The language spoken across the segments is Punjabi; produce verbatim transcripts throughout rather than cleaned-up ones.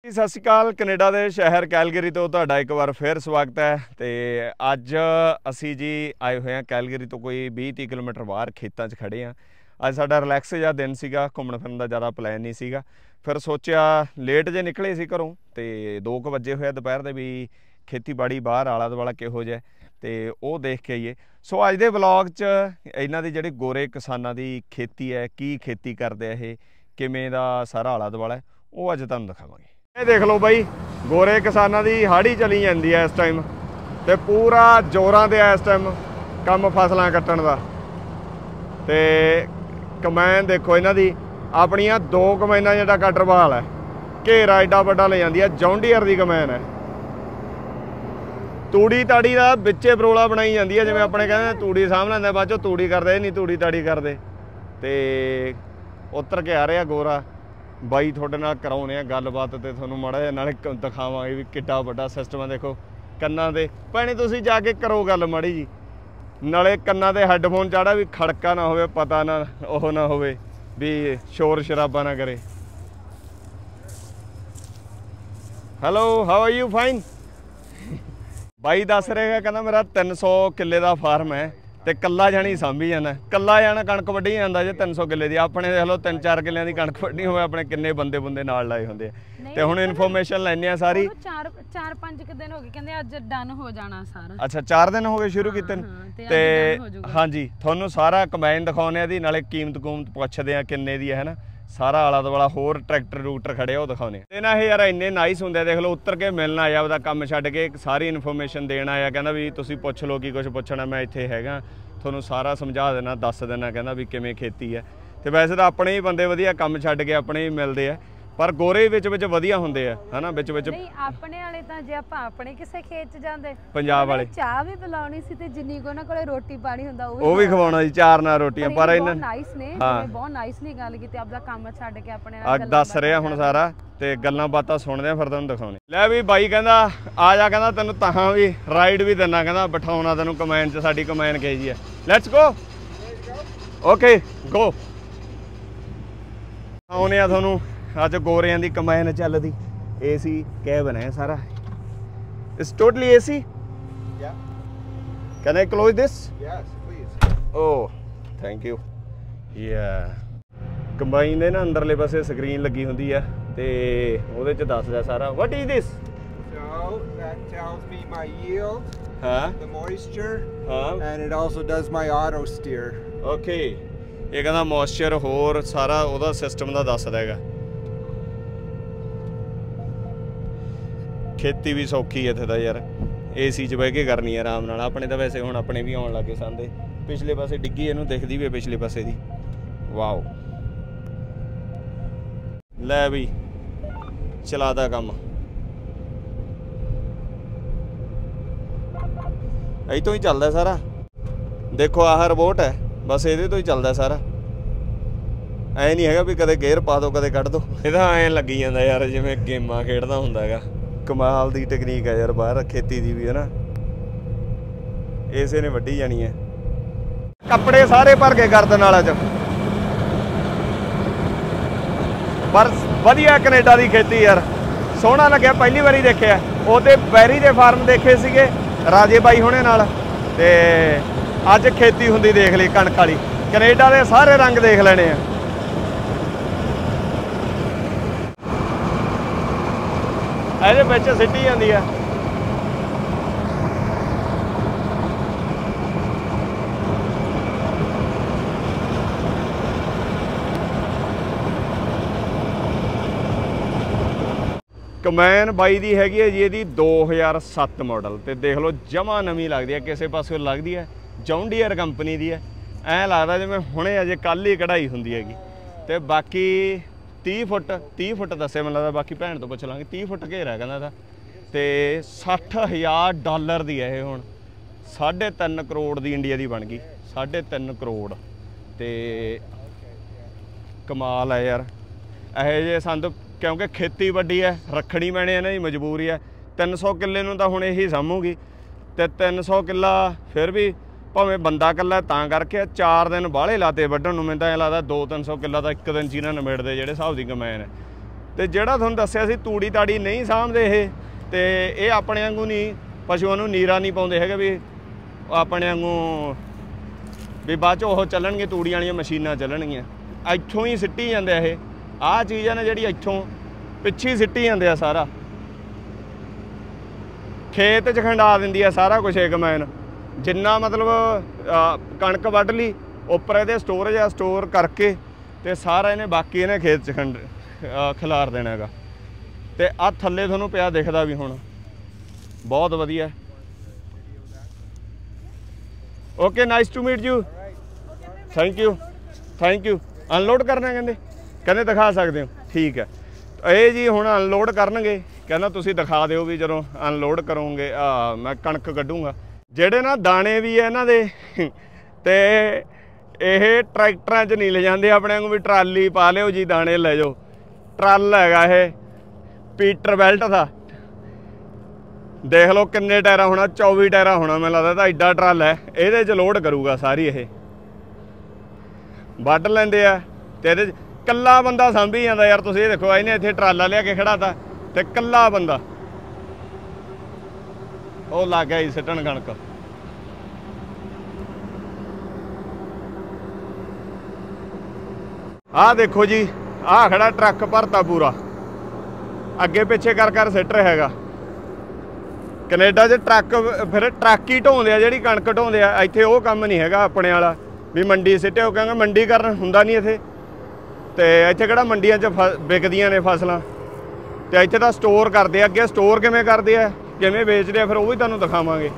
सत श्री अकाल। कनेडा के शहर कैलगरी तो तुहाडा एक बार फिर स्वागत है। तो अज असी जी आए हुए हैं कैलगरी तो कोई बीस तीस किलोमीटर बाहर खेतों च खड़े हाँ। अज साडा रिलैक्स जिहा दिन सीगा, घूमण फिरन का ज़्यादा प्लैन नहीं सीगा। फिर सोचा लेट जे निकले सी घरों तो दो क बजे हुए दोपहर के भी खेतीबाड़ी बाहर आला दुआला किहो जिहा ते वो देख के आइए। सो अज दे ब्लॉग च इन्हां दी जिहड़ी गोरे किसानां दी खेती है, की खेती करदे ये, किवें दा सारा आला दुआला है, वो अज तुहानूं दिखावांगे। ये देख लो बई, गोरे किसानां दी हाड़ी चली जांदी है इस टाइम ते पूरा जोरां ते इस टाइम काम फसलां कट्टण दा। ते कमैन देखो इन्हां दी अपनियां दो कमैनां जिहड़ा कटर बहाल है, घेरा एडा वड्डा ले जांदी है, जॉन डीयर दी कमैन है। तूड़ी ताड़ी का बिच्चे परोला बनाई जाती है, जिवें अपने कहते तूड़ी साਂਭ लैंदे बाद चों तूड़ी करदे नहीं, तूड़ी ताड़ी करदे। ते उतर के आ रहा गोरा बाई थोड़े नाल कराउने आ गलबात ते तुहानूं माड़ा जिहा नाले दिखावांगे भी किड्डा वड्डा सिस्टम है। देखो कन्नां ते भैणे तुसीं जाके करो गल माड़ी जी, नाले कन्नां ते हैडफोन चाड़ा भी खड़का ना होवे, पता ना ओह ना होवे भी शोर शराबा ना करे। Hello how are you? Fine. बाई दस रहा कहना मेरा तीन सौ किले का फार्म है तो कला जानी सांभी जाना, कला जाना कणक वड्ढी जांदा जे तीन सौ किले की। अपने देख लो तीन चार किलियां की कणक वड्ढनी होवे, अपने किन्ने बंदे बुंदे नाल लाए होंदे ते हुण इन्फॉर्मेशन लैने आ सारी। चार चार पांच दिन हो गए कहंदे अज डन हो जाना सारा। अच्छा चार दिन हो गए शुरू कीते ते हाँ जी, तुहानूं सारा कंबाइन दिखाउने आ दी, नाले कीमत कूमत पुछदे आ किन्ने दी है ना, सारा आला दुआला होर ट्रैक्टर ट्रूक्टर खड़े वो दिखाने। ते ना यार इन्ने नाइस होंदे, देख लो उतर के मिलना आया, ਉਹਦਾ ਕੰਮ ਛੱਡ के सारी इन्फॉर्मेशन देना आया, कहना भी तुसीं पुछ लो की कुछ पुछना, मैं इत्थे हैगा ਤੁਹਾਨੂੰ सारा समझा देना दस देना, कहना भी किवें खेती है। तो वैसे तो अपने ही बंदे वधिया काम छड्ड के अपने ही मिलते हैं, पर गोरे विच विच वधिया हुंदे आ है ना, विच विच नहीं अपने वाले तां जे आपां अपने किसे खेत च जांदे पंजाब वाले चाह भी पिलाउणी सी ते जिन्नी को ना कोले रोटी पानी हुंदा ਉਹ ਵੀ ਖਵਾਉਣਾ जी, चार नाल रोटियां। पर इन्हां नाइस ने बहुत नाइस ने गल कीती, आपदा काम छड्ड के अपने नाल दस रिहा हुण सारा ते गल्लां बातां सुणदे फिर तुहानूं दिखाउने। लै भी बाई कहंदा आ जा, कहंदा तैनूं ताहां भी राइड भी दिंदा, कहंदा बिठाउणा तैनूं कमैन च, साडी कमैन कही जी है। Let's go okay go. आउने आ तुहानूं अज गोरियां दी कमैन चलदी, ए सी कैबिन है सारा, it's totally A C. Can I close this? Yes please. Oh thank you. या कंबाइन दे ना अंदरले पासे स्क्रीन लगी हुंदी है ते ਉਹਦੇ ਚ ਦੱਸਦਾ ਸਾਰਾ। What is this? So that tells me my yield, huh? the moisture, huh? and it also does my auto steer. Okay, ਇਹ ਕਹਿੰਦਾ ਮੋਇਸਚਰ ਹੋਰ ਸਾਰਾ ਉਹਦਾ ਸਿਸਟਮ ਦਾ ਦੱਸਦਾ ਹੈਗਾ। खेती भी सौखी है इत्थे दा यार, ए सी च बह के करनी है आराम नाल। अपने तो वैसे हुण अपने भी आउण लगे संदे, पिछले पासे डिग्गी इहनूं दिखदी भी है पिछले पासे दी। वाओ लै भी चलादा काम इह तो ही चलदा सारा। देखो आह रिमोट है, बस ये तो ही चलता सारा। ऐ नहीं है भी कदे गेयर पा दो कदे कढ़ दो, इहदा ऐ लगी जांदा यार जिवें गेमां खेडदा हुंदा हैगा। कमाल दी टेक्नीक है यार बाहर खेती दी भी है ना, इसे ने वड्डी जानी है। कपड़े सारे भर के गर्दन वाला च, पर वधिया कनेडा दी खेती यार, सोहना लग्या। पहली बारी देखिया, ओहदे बैरी दे फार्म देखे सीगे राजे बाई हुणे नाल, ते अज खेती हुंदी देख ली कणक वाली। कनेडा दे सारे रंग देख लेने आ। ਇਹਦੇ ਵਿੱਚ ਸਿੱਟੀ ਜਾਂਦੀ ਆ। ਕਮੈਨ ਬਾਈ ਦੀ ਹੈਗੀ ਹੈ ਜੀ, ਇਹਦੀ ਦੋ ਹਜ਼ਾਰ ਸੱਤ ਮਾਡਲ ਤੇ ਦੇਖ ਲਓ ਜਮਾ ਨਵੀਂ ਲੱਗਦੀ ਹੈ, ਕਿਸੇ ਪਾਸਿਓਂ ਲੱਗਦੀ ਹੈ ਜੌਨ ਡੀਅਰ ਕੰਪਨੀ ਦੀ ਹੈ। ਐਂ ਲੱਗਦਾ ਜਿਵੇਂ ਹੁਣੇ ਅਜੇ ਕੱਲ੍ਹ ਹੀ ਕਢਾਈ ਹੁੰਦੀ ਹੈਗੀ। ਤੇ ਬਾਕੀ तीह फुट तीह फुट दसे मैं लगता, बाकी भैन तो पुछ लाँगे। तीह फुट घेरा कहना था तो सठ हज़ार डॉलर की है हुण, साढ़े तीन करोड़ की इंडिया की बन गई, साढ़े तीन करोड़। तो कमाल है यार यहो जे संद, क्योंकि खेती वड्डी है, रखनी पैनी इन्हां दी मजबूरी है। तीन सौ किले नूं तां हुण यही सामूगी, तो तीन सौ किला फिर भी भावें बंदा कल्ला तां करके चार दिन बाहले लाते वड्ढण नूं। मैनूं तां लगदा दो तीन सौ किला तां एक दिन च इन्हां निबेड़दे जिहड़े हिसाब दी कमैन है। ਤੇ ਜਿਹੜਾ ਤੁਹਾਨੂੰ ਦੱਸਿਆ ਸੀ ਤੂੜੀ ਤਾੜੀ ਨਹੀਂ ਸਾਂਭਦੇ ਇਹ, ਤੇ ਇਹ ਆਪਣੇ ਵਾਂਗੂ ਨਹੀਂ ਪਸ਼ੂਆਂ ਨੂੰ ਨੀਰਾ ਨਹੀਂ ਪਾਉਂਦੇ ਹੈਗੇ ਵੀ ਆਪਣੇ ਵਾਂਗੂ ਵੀ ਬਾਅਦ 'ਚ ਉਹ ਚੱਲਣਗੇ ਤੂੜੀਆਂ ਵਾਲੀਆਂ ਮਸ਼ੀਨਾਂ ਚੱਲਣਗੀਆਂ। ਇੱਥੋਂ ਹੀ ਸਿੱਟੀ ਜਾਂਦੇ ਆ ਇਹ, ਆਹ ਚੀਜ਼ ਆ ਨਾ ਜਿਹੜੀ ਇੱਥੋਂ ਪਿੱਛੇ ਸਿੱਟੀ ਜਾਂਦੇ ਆ, ਸਾਰਾ ਖੇਤ 'ਚ ਖੰਡਾ ਦਿੰਦੀ ਆ ਸਾਰਾ ਕੁਛ ਇਹ ਕਮੈਨ। ਜਿੰਨਾ ਮਤਲਬ ਕਣਕ ਵੱਢ ਲਈ ਉੱਪਰ ਇਹਦੇ ਸਟੋਰੇਜ ਆ, ਸਟੋਰ ਕਰਕੇ ਤੇ ਸਾਰਾ ਇਹਨੇ ਬਾਕੀ ਇਹਨੇ ਖੇਤ 'ਚ ਖੰਡ ਖਿਲਾਰ ਦੇਣਾ ਹੈਗਾ। ਤੇ ਆਹ ਥੱਲੇ ਤੁਹਾਨੂੰ ਪਿਆ ਦਿਖਦਾ ਵੀ ਹੁਣ ਬਹੁਤ ਵਧੀਆ। Okay, nice to meet you, thank you thank you. Unload ਕਰਨਾ ਕਹਿੰਦੇ ਕਹਿੰਦੇ ਦਿਖਾ ਸਕਦੇ ਹੋ, ਠੀਕ ਹੈ। ਇਹ ਜੀ ਹੁਣ ਅਨਲੋਡ ਕਰਨਗੇ, ਕਹਿੰਦਾ ਤੁਸੀਂ ਦਿਖਾ ਦਿਓ ਵੀ ਜਦੋਂ ਅਨਲੋਡ ਕਰੋਗੇ ਆ ਮੈਂ ਕਣਕ ਕੱਢੂੰਗਾ। ਜਿਹੜੇ ਨਾ ਦਾਣੇ ਵੀ ਹੈ ਇਹਨਾਂ ਦੇ ਤੇ ਇਹ ਟਰੈਕਟਰਾਂ 'ਚ ਨਹੀਂ ਲੈ ਜਾਂਦੇ ਆਪਣੇ ਵਾਂਗੂ ਵੀ ਟਰਾਲੀ ਪਾ ਲਿਓ ਜੀ ਦਾਣੇ ਲੈ ਜਾਓ। ਟਰੱਲ ਹੈਗਾ ਇਹ ਪੀਟਰ ਬੈਲਟ ਦਾ, ਦੇਖ ਲਓ ਕਿੰਨੇ ਟਾਇਰਾਂ ਹੋਣਾ, ਚੌਵੀ ਟਾਇਰਾਂ ਹੋਣਾ ਮੈਨੂੰ ਲੱਗਦਾ ਤਾਂ ਐਡਾ ਟਰੱਲ ਹੈ। ਇਹਦੇ 'ਚ ਲੋਡ ਕਰੂਗਾ ਸਾਰੀ, ਇਹ ਵੱਢ ਲੈਂਦੇ ਆ ਤੇ ਇਹਦੇ 'ਚ ਕੱਲਾ ਬੰਦਾ ਸਾਂਭੀ ਜਾਂਦਾ ਯਾਰ। ਤੁਸੀਂ ਇਹ ਦੇਖੋ ਇਹਨੇ ਇੱਥੇ ਟਰਾਲਾ ਲਿਆ ਕੇ ਖੜਾ ਤਾ ਤੇ ਕੱਲਾ ਬੰਦਾ ਉਹ ਲੱਗ ਗਿਆ ਜੀ ਸਿੱਟਣ ਕਣਕ। ਆਹ ਦੇਖੋ ਜੀ, ਆਹ ਖੜਾ ਟਰੱਕ ਭਰਤਾ ਪੂਰਾ, ਅੱਗੇ ਪਿੱਛੇ ਕਰ ਕਰ ਸਿੱਟ ਰਿਹਾ ਹੈਗਾ। ਕੈਨੇਡਾ 'ਚ ਟਰੱਕ ਫਿਰ ਟਰੱਕ ਹੀ ਢੋਂਦੇ ਆ ਜਿਹੜੀ ਕਣਕ ਢੋਂਦੇ ਆ। ਇੱਥੇ ਉਹ ਕੰਮ ਨਹੀਂ ਹੈਗਾ ਆਪਣੇ ਵਾਲਾ ਵੀ ਮੰਡੀ ਸਿੱਟਿਓ, ਕਹਿੰਗਾ ਮੰਡੀ ਕਰਨ ਹੁੰਦਾ ਨਹੀਂ ਇੱਥੇ। ਤੇ ਇੱਥੇ ਕਿਹੜਾ ਮੰਡੀਆਂ 'ਚ ਫ ਵਿਕਦੀਆਂ ਨੇ ਫਸਲਾਂ, ਤੇ ਇੱਥੇ ਤਾਂ ਸਟੋਰ ਕਰਦੇ ਆ। ਅੱਗੇ ਸਟੋਰ ਕਿਵੇਂ ਕਰਦੇ ਆ, ਕਿਵੇਂ ਵੇਚਦੇ ਆ, ਫਿਰ ਉਹ ਵੀ ਤੁਹਾਨੂੰ ਦਿਖਾਵਾਂਗੇ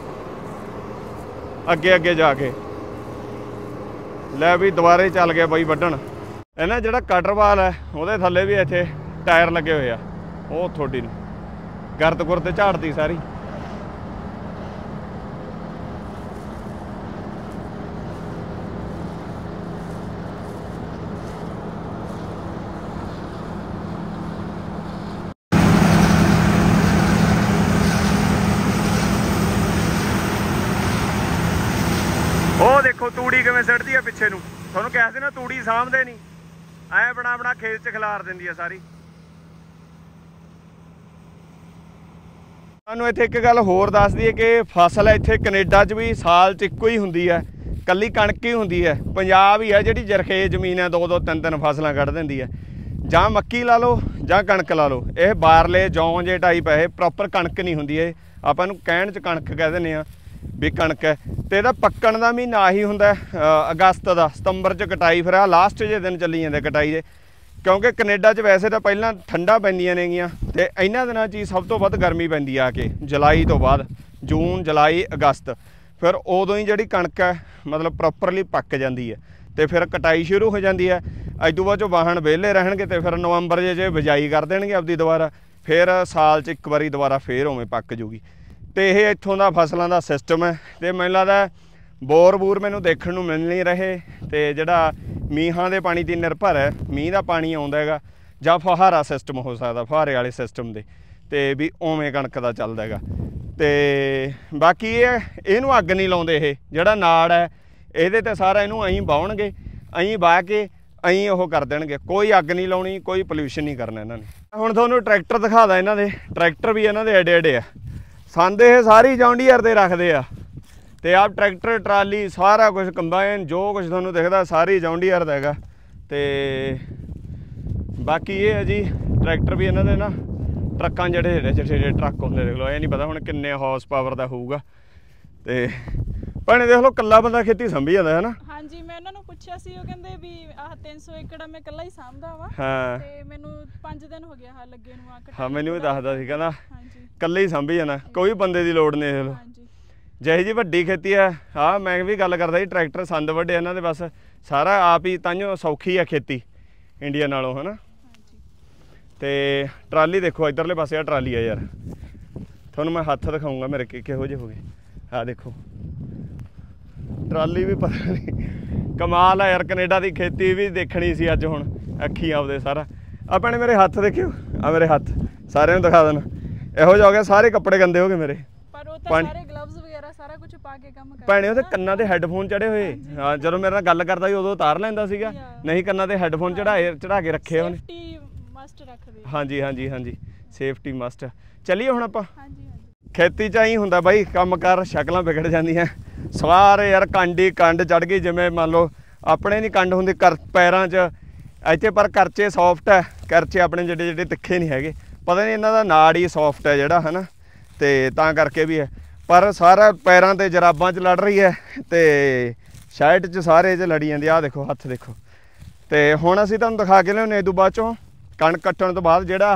ਅੱਗੇ ਅੱਗੇ ਜਾ ਕੇ। ਲੈ ਵੀ ਦੁਬਾਰੇ ਚੱਲ ਗਿਆ ਬਾਈ ਵੱਢਣ। ਇਹਨਾਂ ਜਿਹੜਾ ਕਟਰਵਾਲ ਹੈ ਉਹਦੇ ਥੱਲੇ ਵੀ ਇੱਥੇ ਟਾਇਰ ਲੱਗੇ ਹੋਏ ਆ, ਉਹ ਤੁਹਾਡੀ ਨੂੰ ਗਰਦ ਗੁਰਦ ਝਾੜਦੀ ਸਾਰੀ। ਉਹ ਦੇਖੋ ਤੂੜੀ ਕਿਵੇਂ ਸਿੱਟਦੀ ਆ ਪਿੱਛੇ ਨੂੰ। ਤੁਹਾਨੂੰ ਕਹਿ ਸੀ ਨਾ ਤੂੜੀ ਸਾਂਭਦੇ ਨਹੀਂ, ਐ ਬਣਾ ਬਣਾ ਖੇਤ 'ਚ ਖਿਲਾਰ ਦਿੰਦੀ ਆ ਸਾਰੀ। ਤੁਹਾਨੂੰ ਇੱਥੇ ਇੱਕ ਗੱਲ ਹੋਰ ਦੱਸ ਦਈਏ ਕਿ ਫਸਲ ਇੱਥੇ ਕੈਨੇਡਾ 'ਚ ਵੀ ਸਾਲ 'ਚ ਇੱਕੋ ਹੀ ਹੁੰਦੀ ਹੈ, ਕੱਲੀ ਕਣਕ ਹੀ ਹੁੰਦੀ ਹੈ। ਪੰਜਾਬ ਹੀ ਹੈ ਜਿਹੜੀ ਜਰਖੇਜ਼ ਜ਼ਮੀਨ ਹੈ, ਦੋ ਦੋ ਤਿੰਨ ਤਿੰਨ ਫਸਲਾਂ ਕੱਢ ਦਿੰਦੀ ਹੈ। ਜਾਂ ਮੱਕੀ ਲਾ ਲਓ ਜਾਂ ਕਣਕ ਲਾ ਲਓ। ਇਹ ਬਾਰਲੇ ਜੌਂ ਜੇ ਟਾਈਪ ਹੈ, ਇਹ ਪ੍ਰੋਪਰ ਕਣਕ ਨਹੀਂ ਹੁੰਦੀ। ਇਹ ਆਪਾਂ ਨੂੰ ਕਹਿਣ 'ਚ ਕਣਕ ਕਹਿ ਦਿੰਦੇ ਹਾਂ ਵੀ ਕਣਕ ਹੈ। ਤੇ ਇਹਦਾ ਪੱਕਣ ਦਾ ਮਹੀਨਾ ਆਹੀ ਹੁੰਦਾ ਅਗਸਤ ਦਾ, ਸਤੰਬਰ 'ਚ ਕਟਾਈ। ਫਿਰ ਆਹ ਲਾਸਟ ਜੇ ਦਿਨ ਚੱਲੀ ਜਾਂਦੇ ਕਟਾਈ ਦੇ, ਕਿਉਂਕਿ ਕੈਨੇਡਾ 'ਚ ਵੈਸੇ ਤਾਂ ਪਹਿਲਾਂ ਠੰਡਾ ਪੈਂਦੀਆਂ ਨੇਗੀਆਂ ਤੇ ਇਹਨਾਂ ਦਿਨਾਂ 'ਚ ਹੀ ਸਭ ਤੋਂ ਵੱਧ ਗਰਮੀ ਪੈਂਦੀ ਆ ਕੇ ਜੁਲਾਈ ਤੋਂ ਬਾਅਦ, ਜੂਨ ਜੁਲਾਈ ਅਗਸਤ। ਫਿਰ ਉਦੋਂ ਹੀ ਜਿਹੜੀ ਕਣਕ ਹੈ ਮਤਲਬ ਪ੍ਰੋਪਰਲੀ ਪੱਕ ਜਾਂਦੀ ਹੈ ਤੇ ਫਿਰ ਕਟਾਈ ਸ਼ੁਰੂ ਹੋ ਜਾਂਦੀ ਹੈ। ਅੱਜ ਤੋਂ ਬਾਅਦ 'ਚੋਂ ਵਾਹਣ ਵਿਹਲੇ ਰਹਿਣਗੇ ਤੇ ਫਿਰ ਨਵੰਬਰ ਜੇ ਜੇ ਬਿਜਾਈ ਕਰ ਦੇਣਗੇ ਆਪਦੀ ਦੁਬਾਰਾ। ਫਿਰ ਸਾਲ 'ਚ ਇੱਕ ਵਾਰੀ ਦੁਬਾਰਾ ਫਿਰ ਉਵੇਂ ਪੱਕ ਜੂਗੀ। ਤੇ ਇਹ ਇੱਥੋਂ ਦਾ ਫਸਲਾਂ ਦਾ ਸਿਸਟਮ ਹੈ। ਤੇ ਮੈਨੂੰ ਲੱਗਦਾ ਬੋਰ ਬੂਰ ਮੈਨੂੰ ਦੇਖਣ ਨੂੰ ਮਿਲ ਨਹੀਂ ਰਹੇ, ਤੇ ਜਿਹੜਾ ਮੀਂਹਾਂ ਦੇ ਪਾਣੀ 'ਤੇ ਨਿਰਭਰ ਹੈ, ਮੀਂਹ ਦਾ ਪਾਣੀ ਆਉਂਦਾ ਹੈਗਾ ਜਾਂ ਫੁਹਾਰਾ ਸਿਸਟਮ ਹੋ ਸਕਦਾ, ਫੁਹਾਰੇ ਵਾਲੇ ਸਿਸਟਮ ਦੇ, ਤੇ ਵੀ ਉਵੇਂ ਕਣਕ ਦਾ ਚੱਲਦਾ ਹੈਗਾ। ਤੇ ਬਾਕੀ ਇਹ ਇਹਨੂੰ ਅੱਗ ਨਹੀਂ ਲਾਉਂਦੇ। ਇਹ ਜਿਹੜਾ ਨਾੜ ਹੈ ਇਹਦੇ 'ਤੇ ਸਾਰਾ ਇਹਨੂੰ ਅਸੀਂ ਵਾਹੁਣਗੇ, ਅਸੀਂ ਵਾਹ ਕੇ ਅਸੀਂ ਉਹ ਕਰ ਦੇਣਗੇ। ਕੋਈ ਅੱਗ ਨਹੀਂ ਲਾਉਣੀ, ਕੋਈ ਪੋਲਿਊਸ਼ਨ ਨਹੀਂ ਕਰਨਾ ਇਹਨਾਂ ਨੇ। ਹੁਣ ਤੁਹਾਨੂੰ ਟਰੈਕਟਰ ਦਿਖਾਦਾ। ਇਹਨਾਂ ਦੇ ਟਰੈਕਟਰ ਵੀ ਇਹਨਾਂ ਦੇ ਐਡੇ ਐਡੇ ਆ। ਸੰਦ ਇਹ ਸਾਰੀ ਜੌਂਡੀਅਰ ਦੇ ਰੱਖਦੇ ਆ, ਤੇ ਆਪ ਟਰੈਕਟਰ ਟਰਾਲੀ ਸਾਰਾ ਕੁਝ ਕੰਬਾਈਨ ਜੋ ਕੁਝ ਤੁਹਾਨੂੰ ਦਿਖਦਾ ਸਾਰੀ ਜੌਂਡੀਅਰ ਦਾ ਹੈਗਾ। ਤੇ ਬਾਕੀ ਇਹ ਹੈ ਜੀ ਟਰੈਕਟਰ ਵੀ ਇਹਨਾਂ ਦੇ ਨਾ ਟਰੱਕਾਂ ਜਿਹੜੇ ਜਿਹੜੇ ਛੋਟੇ ਛੋਟੇ ਟਰੱਕ ਹੁੰਦੇ ਦੇਖ ਲਓ। ਇਹ ਨਹੀਂ ਪਤਾ ਹੁਣ ਕਿੰਨੇ ਹਾਰਸ ਪਾਵਰ ਦਾ ਹੋਊਗਾ। ਤੇ ਭੈਣੇ ਦੇਖ ਲਓ ਕੱਲਾ ਬੰਦਾ ਖੇਤੀ ਸੰਭੀ ਜਾਂਦਾ ਹੈ ਨਾ। ਹਾਂਜੀ, ਮੈਂ ਉਹਨਾਂ ਨੂੰ ਪੁੱਛਿਆ ਸੀ, ਉਹ ਕਹਿੰਦੇ ਵੀ ਆਹ ਤਿੰਨ ਸੌ ਏਕੜ ਮੈਂ ਕੱਲਾ ਹੀ ਸਾਂਭਦਾ ਵਾ। ਹਾਂ, ਤੇ ਮੈਨੂੰ ਪੰਜ ਦਿਨ ਹੋ ਗਿਆ ਹਾਂ ਲੱਗੇ ਨੂੰ। ਆ ਹਾਂ, ਮੈਨੂੰ ਵੀ ਦੱਸਦਾ ਸੀ, ਕਹਿੰਦਾ ਹਾਂਜੀ ਕੱਲੇ ਹੀ ਸੰਭੀ ਜਾਣਾ, ਕੋਈ ਬੰਦੇ ਦੀ ਲੋੜ ਨਹੀਂ। ਦੇਖ ਲਓ ਹਾਂਜੀ, ਜਿਹੀ ਜੀ ਵੱਡੀ ਖੇਤੀ ਹੈ। ਹਾਂ, ਮੈਂ ਵੀ ਗੱਲ ਕਰਦਾ ਸੀ ਟਰੈਕਟਰ ਸੰਦ ਵੱਡੇ ਇਹਨਾਂ ਦੇ, ਬਸ ਸਾਰਾ ਆਪ ਹੀ, ਤਾਂਹੀਓ ਸੌਖੀ ਹੈ ਖੇਤੀ ਇੰਡੀਆ ਨਾਲੋਂ, ਹੈ ਨਾ। ਹਾਂਜੀ, ਤੇ ਟਰਾਲੀ ਦੇਖੋ ਇੱਧਰਲੇ ਪਾਸੇ ਆ ਟਰਾਲੀ ਆ ਯਾਰ, ਤੁਹਾਨੂੰ ਮੈਂ ਹੱਥ ਦਿਖਾਊਂਗਾ ਮੇਰੇ ਕਿ ਕਿਹੋ ਜਿਹੇ ਹੋ ਗਏ। ਆਹ ਦੇਖੋ ਟਰਾਲੀ ਵੀ ਪਤਾ ਨਹੀਂ, ਕਮਾਲ ਆ ਯਾਰ। ਕੈਨੇਡਾ ਦੀ ਖੇਤੀ ਵੀ ਦੇਖਣੀ ਸੀ ਅੱਜ ਹੁਣ ਅੱਖੀ ਆਪਦੇ ਸਾਰਾ। ਆਪਾਂ ਨੇ ਮੇਰੇ ਹੱਥ ਦੇਖਿਓ, ਆ ਮੇਰੇ ਹੱਥ ਸਾਰਿਆਂ ਨੂੰ ਦਿਖਾ ਦੇਣਾ। ਇਹੋ ਜਿਹਾ ਹੋ ਗਿਆ, ਸਾਰੇ ਕੱਪੜੇ ਗੰਦੇ ਹੋ ਗਏ ਮੇਰੇ। ਪਰ ਉਹ ਤਾਂ ਸਾਰੇ ਗਲਵਜ਼ ਵਗੈਰਾ ਸਾਰਾ ਕੁਝ ਪਾ ਕੇ ਕੰਮ ਕਰਦਾ। ਭੈਣੇ ਉਹਦੇ ਕੰਨਾਂ ਤੇ ਹੈੱਡਫੋਨ ਚੜੇ ਹੋਏ। ਹਾਂ, ਜਦੋਂ ਮੇਰੇ ਨਾਲ ਗੱਲ ਕਰਦਾ ਸੀ ਉਦੋਂ ਉਤਾਰ ਲੈਂਦਾ ਸੀਗਾ, ਨਹੀਂ ਕੰਨਾਂ ਤੇ ਹੈੱਡਫੋਨ ਚੜਾਏ ਚੜਾ ਕੇ ਰੱਖੇ ਉਹਨੇ। ਸੇਫਟੀ ਮਸਟ ਰੱਖਦੇ ਆ। ਹਾਂਜੀ ਹਾਂਜੀ ਹਾਂਜੀ ਸੇਫਟੀ ਮਸਟ। ਚੱਲੀਏ ਹੁਣ ਆਪਾਂ। ਹਾਂਜੀ ਹਾਂਜੀ ਖੇਤੀ 'ਚ ਆਈ ਹੁੰਦਾ ਬਾਈ, ਕੰਮ ਕਰ ਸ਼ਕਲਾਂ ਵਿਗੜ ਜਾਂਦੀਆਂ ਸਾਰੇ ਯਾਰ। ਕੰਡ ਹੀ ਕੰਡ ਚੜ੍ਹ ਗਈ, ਜਿਵੇਂ ਮੰਨ ਲਓ ਆਪਣੇ ਨਹੀਂ ਕੰਡ ਹੁੰਦੀ ਕਰ ਪੈਰਾਂ 'ਚ ਇੱਥੇ, ਪਰ ਕਰਚੇ ਸੌਫਟ ਹੈ। ਕਰਚੇ ਆਪਣੇ ਜਿਹੜੇ ਜਿਹੜੇ ਤਿੱਖੇ ਨਹੀਂ ਹੈਗੇ, ਪਤਾ ਨਹੀਂ ਇਹਨਾਂ ਦਾ ਨਾੜ ਹੀ ਸੌਫਟ ਹੈ ਜਿਹੜਾ, ਹੈ ਨਾ, ਅਤੇ ਤਾਂ ਕਰਕੇ ਵੀ ਹੈ। ਪਰ ਸਾਰਾ ਪੈਰਾਂ 'ਤੇ ਜਰਾਬਾਂ 'ਚ ਲੜ ਰਹੀ ਹੈ ਅਤੇ ਸ਼ਰਟ 'ਚ ਸਾਰੇ 'ਚ ਲੜੀ ਜਾਂਦੀ। ਆਹ ਦੇਖੋ ਹੱਥ ਦੇਖੋ। ਅਤੇ ਹੁਣ ਅਸੀਂ ਤੁਹਾਨੂੰ ਦਿਖਾ ਕੇ ਲਿਆਉਂਦੇ ਇਹ ਤੋਂ ਬਾਅਦ 'ਚੋਂ ਕਣਕ ਕੱਟਣ ਤੋਂ ਬਾਅਦ ਜਿਹੜਾ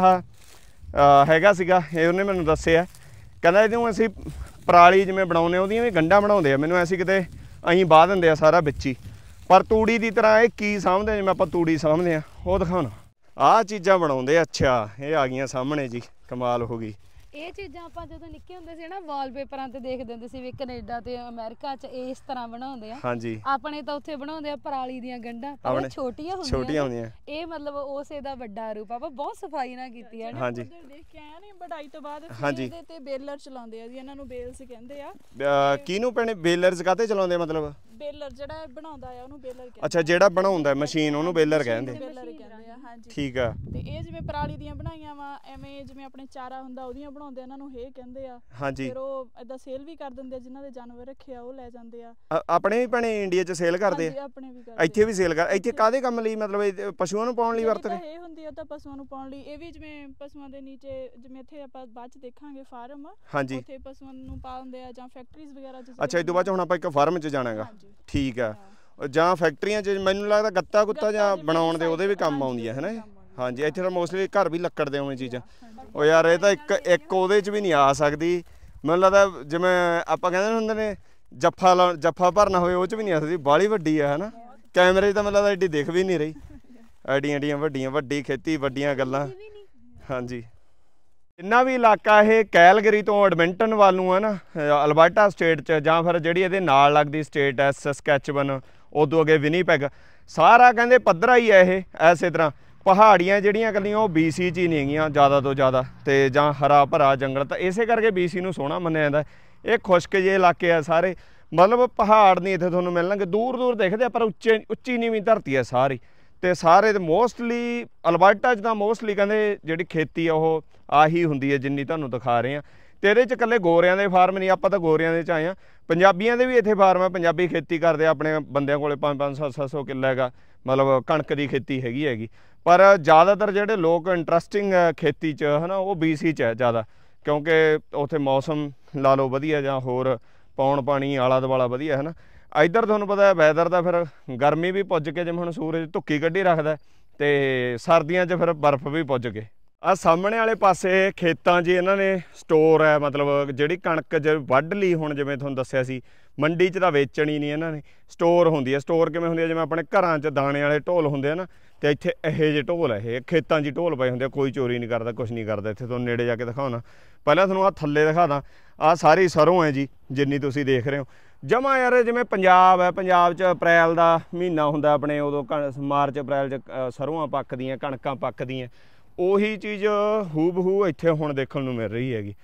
ਆਹ ਹੈਗਾ ਸੀਗਾ, ਇਹ ਉਹਨੇ ਮੈਨੂੰ ਦੱਸਿਆ, ਕਹਿੰਦਾ ਇਹਨੂੰ ਅਸੀਂ ਪਰਾਲੀ ਜਿਵੇਂ ਬਣਾਉਂਦੇ ਉਹਦੀਆਂ ਵੀ ਗੰਢਾਂ ਬਣਾਉਂਦੇ ਆ। ਮੈਨੂੰ ਐਸੀ ਕਿਤੇ ਅਸੀਂ ਬਾਹ ਦਿੰਦੇ ਆ ਸਾਰਾ ਵਿੱਚ ਹੀ, ਪਰ ਤੂੜੀ ਦੀ ਤਰ੍ਹਾਂ ਇਹ ਕੀ ਸਾਂਭਦੇ ਜਿਵੇਂ ਆਪਾਂ ਤੂੜੀ ਸਾਂਭਦੇ ਆ, ਉਹ ਦਿਖਾਉਣਾ। ਆਹ ਚੀਜ਼ਾਂ ਬਣਾਉਂਦੇ। ਅੱਛਾ, ਇਹ ਆ ਗਈਆਂ ਸਾਹਮਣੇ ਜੀ, ਕਮਾਲ ਹੋ ਗਈ। ਇਹ ਚੀਜ਼ਾਂ ਆਪਾਂ ਜਦੋਂ ਨਿੱਕੇ ਹੁੰਦੇ ਸੀ ਨਾ ਵਾਲਪੇਪਰਾਂ ਤੇ ਦੇਖਦੇ ਹੁੰਦੇ ਸੀ ਵੀ ਕੈਨੇਡਾ ਤੇ ਅਮਰੀਕਾ 'ਚ ਇਸ ਤਰ੍ਹਾਂ ਬਣਾਉਂਦੇ ਆ। ਹਾਂਜੀ, ਆਪਣੇ ਤਾਂ ਉੱਥੇ ਬਣਾਉਂਦੇ ਆ ਪਰਾਲੀ ਦੀਆਂ ਗੰਢਾਂ, ਪਰ ਛੋਟੀਆਂ ਹੁੰਦੀਆਂ ਛੋਟੀਆਂ ਹੁੰਦੀਆਂ। ਇਹ ਮਤਲਬ ਉਸੇ ਦਾ ਵੱਡਾ ਰੂਪ। ਆਪਾਂ ਬਹੁਤ ਸਫਾਈ ਨਾਲ ਕੀਤੀ ਹੈ ਨਾ। ਹਾਂਜੀ, ਦੇਖ ਕੇ ਆਇਆ ਨਹੀਂ ਵਢਾਈ ਤੋਂ ਬਾਅਦ ਫਿਰ ਇਹਦੇ ਤੇ ਬੇਲਰ ਚਲਾਉਂਦੇ ਆ ਜੀ, ਇਹਨਾਂ ਨੂੰ ਬੇਲਸ ਕਹਿੰਦੇ ਆ। ਕਿਹਨੂੰ ਪੈਣੇ ਬੇਲਰਸ ਕਾਹਤੇ ਚਲਾਉਂਦੇ ਮਤਲਬ? ਬੇਲਰ ਜਿਹੜਾ ਬਣਾਉਂਦਾ ਆ ਉਹਨੂੰ ਬੇਲਰ ਕਹਿੰਦੇ। ਅੱਛਾ, ਜਿਹੜਾ ਬਣਾਉਂਦਾ ਮਸ਼ੀਨ ਉਹਨੂੰ ਬੇਲਰ ਕਹਿੰਦੇ। ਬੇਲਰ ਕਹਿੰਦੇ ਆ, ਹਾਂਜੀ ਠੀਕ ਆ। ਤੇ ਇਹ ਜਿਵੇਂ ਪਰਾਲੀ ਦੀਆਂ ਬਣਾਈਆਂ ਵਾ, ਐਵੇਂ ਜਿਵੇਂ ਆਪਣੇ ਚਾਰਾ ਹੁੰਦਾ ਉਹਦੀਆਂ ਬਣਾਉਂਦੇ, ਇਹਨਾਂ ਨੂੰ ਇਹ ਕਹਿੰਦੇ ਆ। ਹਾਂਜੀ, ਫਿਰ ਉਹ ਏਦਾਂ ਸੇਲ ਵੀ ਕਰ ਦਿੰਦੇ ਆ, ਜਿਨ੍ਹਾਂ ਦੇ ਜਾਨਵਰ ਰੱਖੇ ਆ ਉਹ ਲੈ ਜਾਂਦੇ ਆ। ਆਪਣੇ ਵੀ ਭੈਣੇ ਇੰਡੀਆ 'ਚ ਸੇਲ ਕਰਦੇ ਆ? ਆਪਣੇ ਵੀ ਕਰਦੇ। ਇੱਥੇ ਵੀ ਸੇਲ ਕਰ? ਇੱਥੇ ਕਾਹਦੇ ਕੰਮ ਲਈ ਮਤਲਬ ਪਸ਼ੂਆਂ ਨੂੰ ਪਾਉਣ ਲਈ ਵਰਤਦੇ? ਇਹ ਹੁੰਦੀ ਆ ਤਾਂ ਪਸ਼ੂਆਂ ਨੂੰ ਪਾਉਣ ਲਈ। ਇਹ ਵੀ ਜਿਵੇਂ ਪਸ਼ੂਆਂ ਦੇ ਨੀਚੇ, ਜਿਵੇਂ ਇੱਥੇ ਆਪਾਂ ਬਾਅਦ 'ਚ ਦੇਖਾਂਗੇ ਫਾਰਮ, ਹਾਂਜੀ, ਉੱਥੇ ਪਸ਼ੂਆਂ ਨੂੰ ਪਾਉਂਦੇ ਆ ਜਾਂ ਫੈਕਟਰੀਜ਼ ਵਗੈਰਾ 'ਚ। ਅੱਛਾ, ਇਹ ਤੋਂ ਬਾਅਦ ਹੁਣ ਆਪਾਂ ਇੱਕ ਫਾਰਮ 'ਚ ਜਾਣਾ ਹੈਗਾ। ਠੀਕ ਆ। ਜਾਂ ਫੈਕਟਰੀਆਂ 'ਚ ਮੈਨੂੰ ਲੱਗਦਾ ਗੱਤਾ ਗੁੱਤਾ ਜਾਂ ਬਣਾਉਣ ਦੇ ਉਹਦੇ ਵੀ ਕੰਮ ਆਉਂਦੀ ਹੈ, ਹੈ ਨਾ? ਹਾਂਜੀ, ਇੱਥੇ ਤਾਂ ਮੋਸਟਲੀ ਘਰ ਵੀ ਲੱਕੜ ਦੇ ਉਵੇਂ ਚੀਜ਼ਾਂ। ਉਹ ਯਾਰ ਇਹ ਤਾਂ ਇੱਕ ਇੱਕ ਉਹਦੇ 'ਚ ਵੀ ਨਹੀਂ ਆ ਸਕਦੀ ਮੈਨੂੰ ਲੱਗਦਾ। ਜਿਵੇਂ ਆਪਾਂ ਕਹਿੰਦੇ ਹੁੰਦੇ ਨੇ ਜੱਫਾ ਲਾ ਜੱਫਾ ਭਰਨਾ ਹੋਵੇ, ਉਹ 'ਚ ਵੀ ਨਹੀਂ ਆ ਸਕਦੀ, ਬਾਹਲੀ ਵੱਡੀ ਆ, ਹੈ ਨਾ? ਕੈਮਰੇ 'ਚ ਤਾਂ ਮੈਨੂੰ ਲੱਗਦਾ ਐਡੀ ਦਿਖ ਵੀ ਨਹੀਂ ਰਹੀ। ਐਡੀਆਂ ਐਡੀਆਂ ਵੱਡੀਆਂ, ਵੱਡੀ ਖੇਤੀ, ਵੱਡੀਆਂ ਗੱਲਾਂ। ਹਾਂਜੀ, ਜਿੰਨਾ ਵੀ ਇਲਾਕਾ ਇਹ ਕੈਲਗਰੀ ਤੋਂ ਐਡਮਿੰਟਨ ਵੱਲ ਨੂੰ ਹੈ ਨਾ, ਅਲਬਰਟਾ ਸਟੇਟ 'ਚ, ਜਾਂ ਫਿਰ ਜਿਹੜੀ ਇਹਦੇ ਨਾਲ ਲੱਗਦੀ ਸਟੇਟ ਹੈ ਸਸਕੈਚਵਨ, ਉਦੋਂ ਅੱਗੇ ਵਿਨੀਪੈਗ, ਸਾਰਾ ਕਹਿੰਦੇ ਪੱਧਰਾ ਹੀ ਹੈ ਇਹ। ਐਸੇ ਤਰ੍ਹਾਂ ਪਹਾੜੀਆਂ ਜਿਹੜੀਆਂ ਇਕੱਲੀਆਂ ਉਹ ਬੀ ਸੀ 'ਚ ਹੀ ਨਹੀਂ ਹੈਗੀਆਂ ਜ਼ਿਆਦਾ ਤੋਂ ਜ਼ਿਆਦਾ, ਅਤੇ ਜਾਂ ਹਰਾ ਭਰਾ ਜੰਗਲ, ਤਾਂ ਇਸੇ ਕਰਕੇ ਬੀ ਸੀ ਨੂੰ ਸੋਹਣਾ ਮੰਨਿਆ ਜਾਂਦਾ। ਇਹ ਖੁਸ਼ਕ ਜਿਹੇ ਇਲਾਕੇ ਆ ਸਾਰੇ, ਮਤਲਬ ਪਹਾੜ ਨਹੀਂ ਇੱਥੇ ਤੁਹਾਨੂੰ ਮਿਲਣਗੇ, ਦੂਰ ਦੂਰ ਦਿਖਦੇ ਆ, ਪਰ ਉੱਚੇ ਉੱਚੀ ਨੀਵੀਂ ਧਰਤੀ ਹੈ ਸਾਰੀ। ਅਤੇ ਸਾਰੇ ਮੋਸਟਲੀ ਅਲਬਰਟਾ 'ਚ ਤਾਂ ਮੋਸਟਲੀ ਕਹਿੰਦੇ ਜਿਹੜੀ ਖੇਤੀ ਆ ਉਹ ਆਹੀ ਹੁੰਦੀ ਹੈ ਜਿੰਨੀ ਤੁਹਾਨੂੰ ਦਿਖਾ ਰਹੇ ਹਾਂ। ਅਤੇ ਇਹਦੇ 'ਚ ਇਕੱਲੇ ਗੋਰਿਆਂ ਦੇ ਫਾਰਮ ਨਹੀਂ, ਆਪਾਂ ਤਾਂ ਗੋਰਿਆਂ ਦੇ 'ਚ ਆਏ ਹਾਂ, ਪੰਜਾਬੀਆਂ ਦੇ ਵੀ ਇੱਥੇ ਫਾਰਮ ਆ। ਪੰਜਾਬੀ ਖੇਤੀ ਕਰਦੇ ਆ, ਆਪਣੇ ਬੰਦਿਆਂ ਕੋਲ ਪੰਜ ਪੰਜ ਸੱਤ ਸੱਤ ਸੌ ਕਿੱਲਾ ਹੈਗਾ, ਮਤਲਬ ਕਣਕ ਦੀ ਖੇਤੀ ਹੈਗੀ ਹੈਗੀ। ਪਰ ਜ਼ਿਆਦਾਤਰ ਜਿਹੜੇ ਲੋਕ ਇੰਟਰਸਟਿੰਗ ਖੇਤੀ 'ਚ ਹੈ ਨਾ, ਉਹ ਬੀ ਸੀ 'ਚ ਹੈ ਜ਼ਿਆਦਾ, ਕਿਉਂਕਿ ਉੱਥੇ ਮੌਸਮ ਲਾ ਲਓ ਵਧੀਆ, ਜਾਂ ਹੋਰ ਪੌਣ ਪਾਣੀ ਆਲਾ ਦੁਆਲਾ ਵਧੀਆ, ਹੈ ਨਾ। ਇੱਧਰ ਤੁਹਾਨੂੰ ਪਤਾ ਵੈਦਰ ਦਾ ਫਿਰ ਗਰਮੀ ਵੀ ਪੁੱਜ ਕੇ, ਜਿਵੇਂ ਹੁਣ ਸੂਰਜ ਧੁੱਕੀ ਕੱਢੀ ਰੱਖਦਾ, ਅਤੇ ਸਰਦੀਆਂ 'ਚ ਫਿਰ ਬਰਫ਼ ਵੀ ਪੁੱਜ ਕੇ। ਆਹ ਸਾਹਮਣੇ ਵਾਲੇ ਪਾਸੇ ਖੇਤਾਂ 'ਚ ਇਹਨਾਂ ਨੇ ਸਟੋਰ ਹੈ, ਮਤਲਬ ਜਿਹੜੀ ਕਣਕ ਜ ਵੱਢ ਲਈ, ਹੁਣ ਜਿਵੇਂ ਤੁਹਾਨੂੰ ਦੱਸਿਆ ਸੀ ਮੰਡੀ 'ਚ ਤਾਂ ਵੇਚਣੀ ਨਹੀਂ ਇਹਨਾਂ ਨੇ, ਸਟੋਰ ਹੁੰਦੀ ਹੈ। ਸਟੋਰ ਕਿਵੇਂ ਹੁੰਦੀ ਹੈ? ਜਿਵੇਂ ਆਪਣੇ ਘਰਾਂ 'ਚ ਦਾਣੇ ਵਾਲੇ ਢੋਲ ਹੁੰਦੇ ਆ ਨਾ, ਅਤੇ ਇੱਥੇ ਇਹੋ ਜਿਹੇ ਢੋਲ ਹੈ, ਇਹ ਖੇਤਾਂ 'ਚ ਹੀ ਢੋਲ ਪਏ ਹੁੰਦੇ ਆ। ਕੋਈ ਚੋਰੀ ਨਹੀਂ ਕਰਦਾ, ਕੁਛ ਨਹੀਂ ਕਰਦਾ। ਇੱਥੇ ਤੁਹਾਨੂੰ ਨੇੜੇ ਜਾ ਕੇ ਦਿਖਾਉਣਾ, ਪਹਿਲਾਂ ਤੁਹਾਨੂੰ ਆਹ ਥੱਲੇ ਦਿਖਾ ਦਾਂ। ਆਹ ਸਾਰੀ ਸਰੋਂ ਹੈ ਜੀ, ਜਿੰਨੀ ਤੁਸੀਂ ਦੇਖ ਰਹੇ ਹੋ ਜਮਾ ਯਾਰ। ਜਿਵੇਂ ਪੰਜਾਬ ਹੈ, ਪੰਜਾਬ 'ਚ ਅਪ੍ਰੈਲ ਦਾ ਮਹੀਨਾ ਹੁੰਦਾ ਆਪਣੇ, ਉਦੋਂ ਕਣ ਮਾਰਚ ਅਪ੍ਰੈਲ 'ਚ ਸਰੋਆਂ ਪੱਕਦੀਆਂ, ਕਣਕਾਂ ਪੱਕਦੀਆਂ। ਉਹੀ ਚੀਜ਼ ਹੂ ਬਹੂ ਇੱਥੇ ਹੁਣ ਦੇਖਣ ਨੂੰ ਮਿਲ ਰਹੀ ਹੈਗੀ।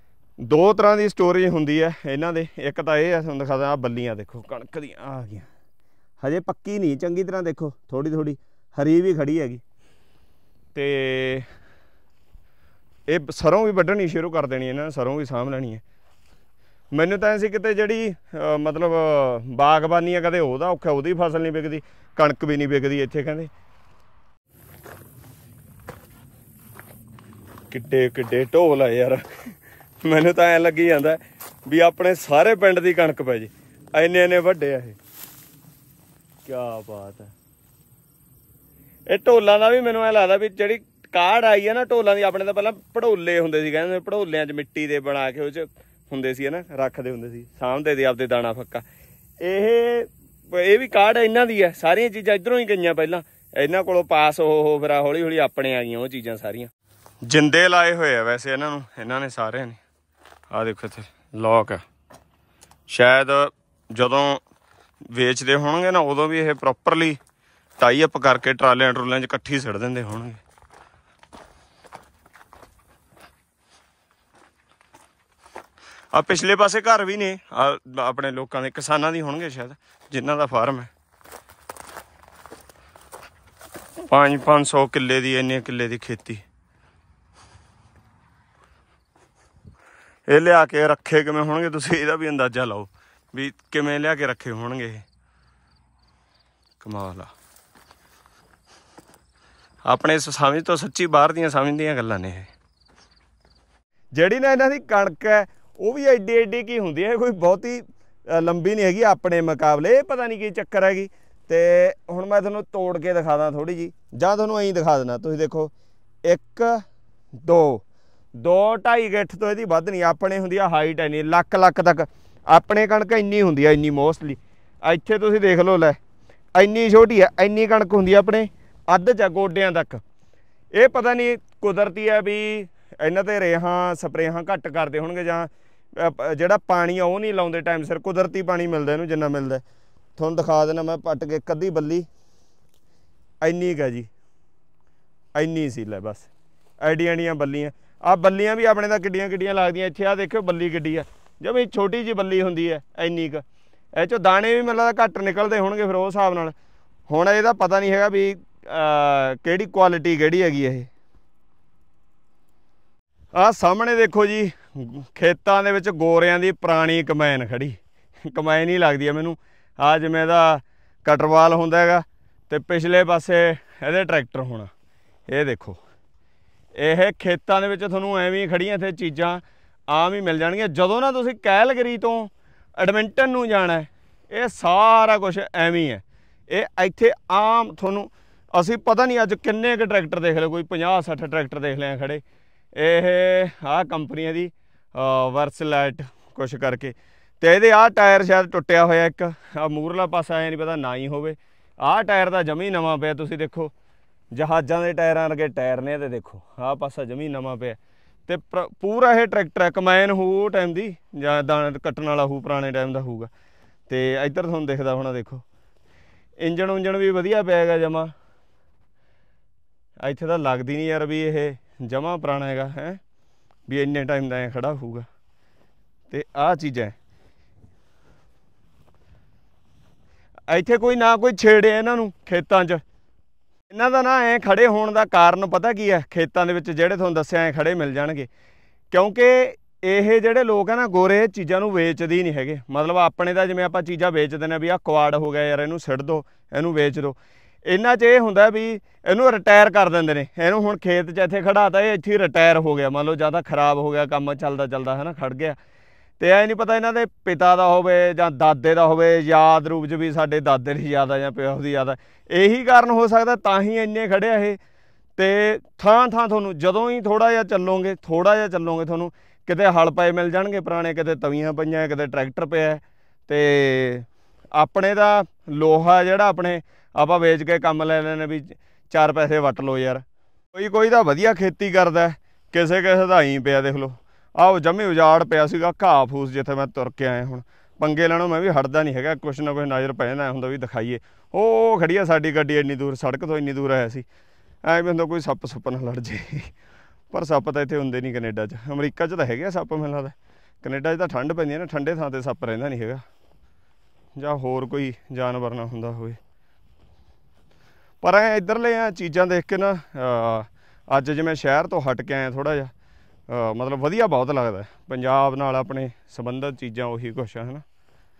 ਦੋ ਤਰ੍ਹਾਂ ਦੀ ਸਟੋਰੇਜ ਹੁੰਦੀ ਹੈ ਇਹਨਾਂ ਦੇ। ਇੱਕ ਤਾਂ ਇਹ ਹੈ, ਤੁਹਾਨੂੰ ਦਿਖਾਦਾ, ਆਹ ਬੱਲੀਆਂ ਦੇਖੋ ਕਣਕ ਦੀਆਂ ਆ ਗਈਆਂ, ਹਜੇ ਪੱਕੀ ਨਹੀਂ ਚੰਗੀ ਤਰ੍ਹਾਂ, ਦੇਖੋ ਥੋੜ੍ਹੀ ਥੋੜ੍ਹੀ ਹਰੀ ਵੀ ਖੜੀ ਹੈਗੀ। ਅਤੇ ਇਹ ਸਰੋਂ ਵੀ ਵੱਢਣੀ ਸ਼ੁਰੂ ਕਰ ਦੇਣੀ ਇਹਨਾਂ ਨੇ, ਸਰੋਂ ਵੀ ਸਾਂਭ ਲੈਣੀ ਹੈ। ਮੈਨੂੰ ਤਾਂ ਐਂ ਸੀ ਕਿਤੇ ਜਿਹੜੀ ਮਤਲਬ ਬਾਗਬਾਨੀ ਆ, ਕਦੇ ਉਹਦਾ ਔਖਾ, ਉਹਦੀ ਫਸਲ ਨਹੀਂ ਵਿਕਦੀ, ਕਣਕ ਵੀ ਨਹੀਂ ਵਿਕਦੀ ਇੱਥੇ ਕਹਿੰਦੇ। ਕਿੱਡੇ ਕਿੱਡੇ ਢੋਲ ਆ ਯਾਰ, ਮੈਨੂੰ ਤਾਂ ਐਂ ਲੱਗੀ ਜਾਂਦਾ ਵੀ ਆਪਣੇ ਸਾਰੇ ਪਿੰਡ ਦੀ ਕਣਕ ਪੈ ਜੇ, ਇੰਨੇ ਇੰਨੇ ਵੱਡੇ ਆ ਇਹ। ਕਿਆ ਬਾਤ ਹੈ। ਇਹ ਢੋਲਾਂ ਦਾ ਵੀ ਮੈਨੂੰ ਐਂ ਲੱਗਦਾ ਵੀ ਜਿਹੜੀ ਕਾਢ ਆਈ ਹੈ ਨਾ ਢੋਲਾਂ ਦੀ, ਆਪਣੇ ਤਾਂ ਪਹਿਲਾਂ ਭੜੋਲੇ ਹੁੰਦੇ ਸੀ, ਕਹਿੰਦੇ ਭੜੋਲਿਆਂ 'ਚ ਮਿੱਟੀ ਦੇ ਬਣਾ ਕੇ ਉਹ 'ਚ ਹੁੰਦੇ ਸੀ, ਹੈ ਨਾ, ਰੱਖਦੇ ਹੁੰਦੇ ਸੀ, ਸਾਂਭਦੇ ਸੀ ਆਪਦੇ ਦਾਣਾ ਫੱਕਾ। ਇਹ ਇਹ ਵੀ ਕਾਢ ਇਹਨਾਂ ਦੀ ਹੈ, ਸਾਰੀਆਂ ਚੀਜ਼ਾਂ ਇੱਧਰੋਂ ਹੀ ਗਈਆਂ ਪਹਿਲਾਂ, ਇਹਨਾਂ ਕੋਲੋਂ ਪਾਸ ਹੋ ਹੋ ਫਿਰ ਹੌਲੀ ਹੌਲੀ ਆਪਣੇ ਆ ਗਈਆਂ ਉਹ ਚੀਜ਼ਾਂ ਸਾਰੀਆਂ। ਜਿੰਦੇ ਲਾਏ ਹੋਏ ਆ ਵੈਸੇ ਇਹਨਾਂ ਨੂੰ, ਇਹਨਾਂ ਨੇ ਸਾਰਿਆਂ ਨੇ। ਆਹ ਦੇਖੋ ਇੱਥੇ ਲੋਕ ਆ, ਸ਼ਾਇਦ ਜਦੋਂ ਵੇਚਦੇ ਹੋਣਗੇ ਨਾ ਉਦੋਂ ਵੀ ਇਹ ਪ੍ਰੋਪਰਲੀ ਟਾਈ ਅਪ ਕਰਕੇ ਟਰਾਲਿਆਂ ਟਰੂਲਿਆਂ 'ਚ ਇਕੱਠੀ ਸਿੱਟ ਦਿੰਦੇ ਹੋਣਗੇ। ਆ ਪਿਛਲੇ ਪਾਸੇ ਘਰ ਵੀ ਨੇ, ਆ ਆਪਣੇ ਲੋਕਾਂ ਦੇ, ਕਿਸਾਨਾਂ ਦੀ ਹੋਣਗੇ ਸ਼ਾਇਦ, ਜਿਨ੍ਹਾਂ ਦਾ ਫਾਰਮ ਹੈ। पाँच पाँच सौ किले की इन्ने किले की खेती। ये लिया के रखे किवें होणगे तुसीं इहदा भी अंदाजा लाओ भी किवें लिया के रखे होणगे। कमाल आ अपने समझ तो सच्ची बाहर दियां समझ दियां गल्लां ने। जिहड़ी ना इन्हां दी कणक है वो भी एड्डी एड्डी की हुंदी है, कोई बहुती लंबी नहीं हैगी अपने मुकाबले। पता नहीं की चक्कर हैगी। ते हुण मैं तुहानूं तोड़ के दिखा दा थोड़ी जी, जां तुहानूं ऐं दिखा देना। तुसीं देखो एक दो दो ढाई गिट्ठ तो इहदी वध नहीं। अपने हुंदी आ हाइट इन्नी लक लक तक अपने कणक इन्नी हुंदी है, इन्नी मोस्टली। इत्थे तुसीं देख लो लै इन्नी छोटी है, इन्नी कणक हुंदी है अपने अद्ध च गोडियां तक। ये पता नहीं कुदरती है भी इन्हां ते रेहां स्प्रेहां घट करदे होणगे जां जिहड़ा पानी आ वो नहीं लाउंदे टाइम सिर। कुदरती पानी मिलदा इहनूं जिन्ना मिलदा। तुहानूं दिखा देना मैं पट के एक अद्धी बल्ली इन्नी क जी, इन्नी सी लै बस एडियां एडियां बल्लियां। आ बल्लियां भी अपने तां किड्डियां किड्डियां लगदियां। इत्थे आ देखो बल्ली किड्डी आ, जमी छोटी जी बल्ली हुंदी है इन्नी क। इह चों दाने भी मतलब घट निकलदे होणगे फिर उस हिसाब नाल। हुण इहदा पता नहीं हैगा भी किहड़ी क्वालिटी किहड़ी हैगी ये। आ सामने देखो जी खेतां दे विच गोरियां दी पुरानी कमैन खड़ी। कमैन ही लगदी है मैनूं। आ जिवें दा कटरवाल हुंदा हैगा ते पिछले पासे इहदे ट्रैक्टर होना। ये देखो ਇਹ ਖੇਤਾਂ ਦੇ ਵਿੱਚ ਤੁਹਾਨੂੰ ਐਵੇਂ ਹੀ ਖੜੀਆਂ ਇੱਥੇ ਚੀਜ਼ਾਂ ਆਮ ਹੀ ਮਿਲ ਜਾਣਗੀਆਂ। ਜਦੋਂ ਨਾ ਤੁਸੀਂ ਕੈਲਗਰੀ ਤੋਂ ਐਡਮਿੰਟਨ ਨੂੰ ਜਾਣਾ ਇਹ ਸਾਰਾ ਕੁਝ ਐਵੇਂ ਹੀ ਹੈ। ਇਹ ਇੱਥੇ ਆਮ ਤੁਹਾਨੂੰ ਅਸੀਂ ਪਤਾ ਨਹੀਂ ਅੱਜ ਕਿੰਨੇ ਕੁ ਟਰੈਕਟਰ ਦੇਖ ਲਓ, ਕੋਈ ਪੰਜਾਹ ਸੱਠ ਟਰੈਕਟਰ ਦੇਖ ਲਿਆ ਖੜੇ। ਇਹ ਆਹ ਕੰਪਨੀਆਂ ਦੀ ਵਰਸਲਾਈਟ ਕੁਛ ਕਰਕੇ ਅਤੇ ਇਹਦੇ ਆਹ ਟਾਇਰ ਸ਼ਾਇਦ ਟੁੱਟਿਆ ਹੋਇਆ ਇੱਕ। ਆਹ ਮੂਹਰਲਾ ਪਾਸਾ ਐਂ ਨਹੀਂ ਪਤਾ ਨਾ ਹੀ ਹੋਵੇ। ਆਹ ਟਾਇਰ ਤਾਂ ਜਮੀ ਨਵਾਂ ਪਿਆ। ਤੁਸੀਂ ਦੇਖੋ जहाज़ों के टायरों वर्गे टायर ने। तो देखो आ पासा जमी नवा पे तो पूरा ये ट्रैक्टर है। कमैन हो टाइम की या दाने कट्टन वाला हो पुराने टाइम का होगा। तो इधर तुहानूं दिखदा होना देखो इंजन उंजन भी वधिया पिया हैगा जमा। इत्थे तां लगदी नहीं यार भी ये जमा पुराना हैगा है भी इन्ने टाइम का खड़ा होगा। तो आ चीज़ां इत्थे कोई ना कोई छेड़े इन्हां नूं खेतां च। इन्हां दा ना ऐ खड़े होने का कारण पता की है, खेतों के विच जिहड़े तुहानूं दस्सिआ ऐ खड़े मिल जाणगे। क्योंकि ये जिहड़े लोग है ना गोरे चीज़ों नूं वेचदे ही नहीं हैगे। मतलब अपने दा जिवें आपां चीज़ां बेचदे ने भी आ कवाड़ हो गया यार इहनूं सिੱਟ दो, इहनूं बेच दो। इन्हां च ये हुंदा भी इहनूं रिटायर कर दिंदे ने। इहनूं हुण खेत च इत्थे खड़ाता ये इत्थे रिटायर हो गया। मान लो ज़्यादा खराब हो गया काम चलदा चलदा है ना खड़ गया। तो यह नहीं पता इन्हां दे पिता का होवे जां दादे का होवे, याद रूप च भी साडे दादे दी याद आ जां प्यो दी याद आ। यही कारण हो सकता तां ही इन्ने खड़े ये। तो थां थां तुहानूं जदों ही थोड़ा जिहा चलोगे थोड़ा जिहा चलोगे तुहानूं किते हल पाए मिल जाणगे पुराने, किते तवियां पईआं, किते ट्रैक्टर पिया। तो अपने दा लोहा जिहड़ा अपने आपां वेच के काम ले लैने भी चार पैसे वट लो यार। कोई कोई तां वधिया खेती करदा, किसे किसे दा ही पिया देख लो। आओ जमी उजाड़ पिया सीगा घाह फूस जिथे मैं तुर के आया। हुण पंगे लैणों मैं भी हटदा नहीं हैगा, कुछ ना कुछ नज़र पै जांदा हुंदा भी दिखाईए। ਉਹ खड़ी है साडी गड्डी इन्नी दूर सड़क तो इन्नी दूर आया सी। ਐਂ ਵੀ ਹੁੰਦਾ ਕੋਈ ਸੱਪ ਸੁੱਪ ਨਾ ਲੜ ਜੇ। ਪਰ ਸੱਪ ਤਾਂ ਇੱਥੇ ਹੁੰਦੇ ਨਹੀਂ ਕੈਨੇਡਾ 'ਚ। ਅਮਰੀਕਾ 'ਚ ਤਾਂ ਹੈਗੇ ਆ ਸੱਪ ਮੈਨੂੰ ਲੱਗਦਾ। ਕੈਨੇਡਾ 'ਚ ਤਾਂ ਠੰਡ ਪੈਂਦੀ ਹੈ ਨਾ, ਠੰਡੇ ਥਾਂ 'ਤੇ ਸੱਪ ਰਹਿੰਦਾ ਨਹੀਂ ਹੈਗਾ ਜਾਂ ਹੋਰ ਕੋਈ ਜਾਨਵਰ ਨਾ ਹੁੰਦਾ ਹੋਵੇ। ਪਰ ਐ ਇੱਧਰਲੇ ਆ ਚੀਜ਼ਾਂ ਦੇਖ ਕੇ ਨਾ ਅੱਜ ਜਿਵੇਂ ਸ਼ਹਿਰ ਤੋਂ ਹਟ ਕੇ ਆਇਆ ਥੋੜ੍ਹਾ ਜਿਹਾ ਮਤਲਬ ਵਧੀਆ ਬਹੁਤ ਲੱਗਦਾ। ਪੰਜਾਬ ਨਾਲ ਆਪਣੇ ਸੰਬੰਧਿਤ ਚੀਜ਼ਾਂ ਉਹੀ ਕੁਛ ਆ ਹੈ ਨਾ।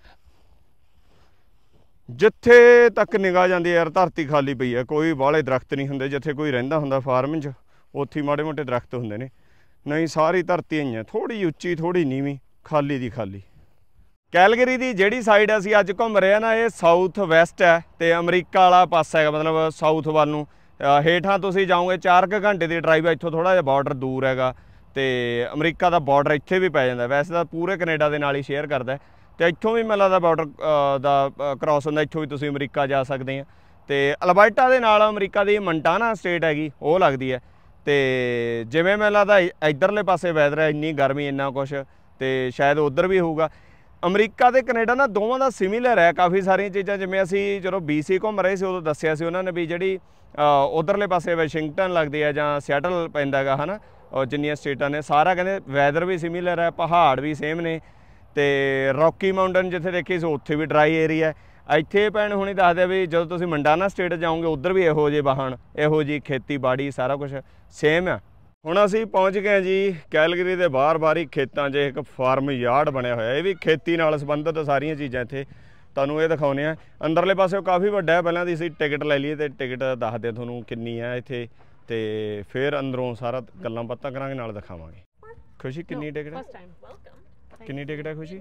जिथे तक निगाह जाती है यार धरती खाली पई है, कोई बाले दरख्त नहीं होंगे। जिथे कोई रहिंदा हुंदा फार्म च उत्थे माड़े मोटे दरख्त होंदे ने, नहीं सारी धरती ही है थोड़ी उच्ची थोड़ी नीवी खाली दी खाली। कैलगरी की जिहड़ी साइड असीं अज घूम रहे हैं ना ये साउथ वैसट है तो अमरीका वाला पासा है। मतलब साउथ वाल नूं हेठां तुसीं जाओगे चार क घंटे की ड्राइव, इत्थों थोड़ा जिहा बॉर्डर दूर हैगा तो अमरीका का बॉर्डर इत्थे भी पै जांदा। वैसे तो पूरे कनेडा दे नाल ही शेयर करदा है तो इत्थों भी मैनूं लगदा बॉर्डर दा क्रॉस होंदा, इत्थों भी तुसीं अमरीका जा सकदे आ। तो अल्बर्टा दे नाल अमरीका दी मंटाना स्टेट हैगी वो लगदी है। तो जिवें मैनूं लगदा इधरले पासे वैदर है इन्नी गर्मी इन्ना कुछ तो शायद उधर भी होऊगा। अमरीका ते कनेडा ना दोवां दा सिमिलर है काफ़ी सारियां चीज़ां। जिवें असीं चलो बी सी घूम रहे सी उदों दस्सिआ सी उन्होंने भी जिहड़ी उधरले पासे वाशिंगटन लगदी है जां सिएटल पैंदा गा है ना, जिन्नियां स्टेटां ने सारा कहंदे वैदर भी सिमिलर है, पहाड़ भी सेम ने। तो रॉकी माउंटेन जिथे देखी सो उत्थे भी ड्राई एरिया है। ਇੱਥੇ ਭੈਣ ਹੁਣੀ ਦੱਸਦੇ ਵੀ ਜਦੋਂ ਤੁਸੀਂ ਮੰਡਾਨਾ ਸਟੇਟ ਜਾਓਗੇ ਉੱਧਰ ਵੀ ਇਹੋ ਜਿਹੇ ਵਾਹਣ, ਇਹੋ ਜਿਹੀ ਖੇਤੀਬਾੜੀ ਸਾਰਾ ਕੁਛ ਸੇਮ ਆ। ਹੁਣ ਅਸੀਂ ਪਹੁੰਚ ਗਏ ਜੀ ਕੈਲਗਰੀ ਦੇ ਬਾਹਰ ਬਾਹਰ ਹੀ ਖੇਤਾਂ 'ਚ ਇੱਕ ਫਾਰਮ ਯਾਰਡ ਬਣਿਆ ਹੋਇਆ। ਇਹ ਵੀ ਖੇਤੀ ਨਾਲ ਸੰਬੰਧਿਤ ਸਾਰੀਆਂ ਚੀਜ਼ਾਂ ਇੱਥੇ ਤੁਹਾਨੂੰ ਇਹ ਦਿਖਾਉਂਦੇ ਆ। ਅੰਦਰਲੇ ਪਾਸੇ ਕਾਫੀ ਵੱਡਾ ਹੈ। ਪਹਿਲਾਂ ਦੀ ਅਸੀਂ ਟਿਕਟ ਲੈ ਲਈਏ ਅਤੇ ਟਿਕਟ ਦੱਸਦੇ ਤੁਹਾਨੂੰ ਕਿੰਨੀ ਹੈ ਇੱਥੇ, ਅਤੇ ਫਿਰ ਅੰਦਰੋਂ ਸਾਰਾ ਗੱਲਾਂ ਬਾਤਾਂ ਕਰਾਂਗੇ, ਨਾਲ ਦਿਖਾਵਾਂਗੇ। ਖੁਸ਼ੀ ਕਿੰਨੀ ਟਿਕਟ ਹੈ? ਕਿੰਨੀ ਟਿਕਟ ਹੈ ਖੁਸ਼ੀ?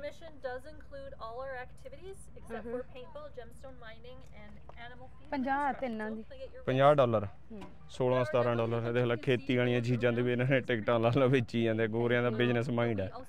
ਪੰਜਾਹ ਤਿੰਨਾਂ ਦੀ ਪੰਜਾਹ ਡਾਲਰ ਸੋਲਾਂ ਸਤਾਰਾਂ ਡਾਲਰ। ਦੇਖ ਲੈ ਖੇਤੀ ਵਾਲੀਆਂ ਚੀਜ਼ਾਂ ਦੇ ਵੀ ਇਹਨਾਂ ਨੇ ਟਿਕਟਾਂ ਲਾ ਲਾ ਵੇਚੀ ਜਾਂਦੇ। ਗੋਰਿਆਂ ਦਾ ਬਿਜ਼ਨਸ ਮਾਈਂਡ ਹੈ।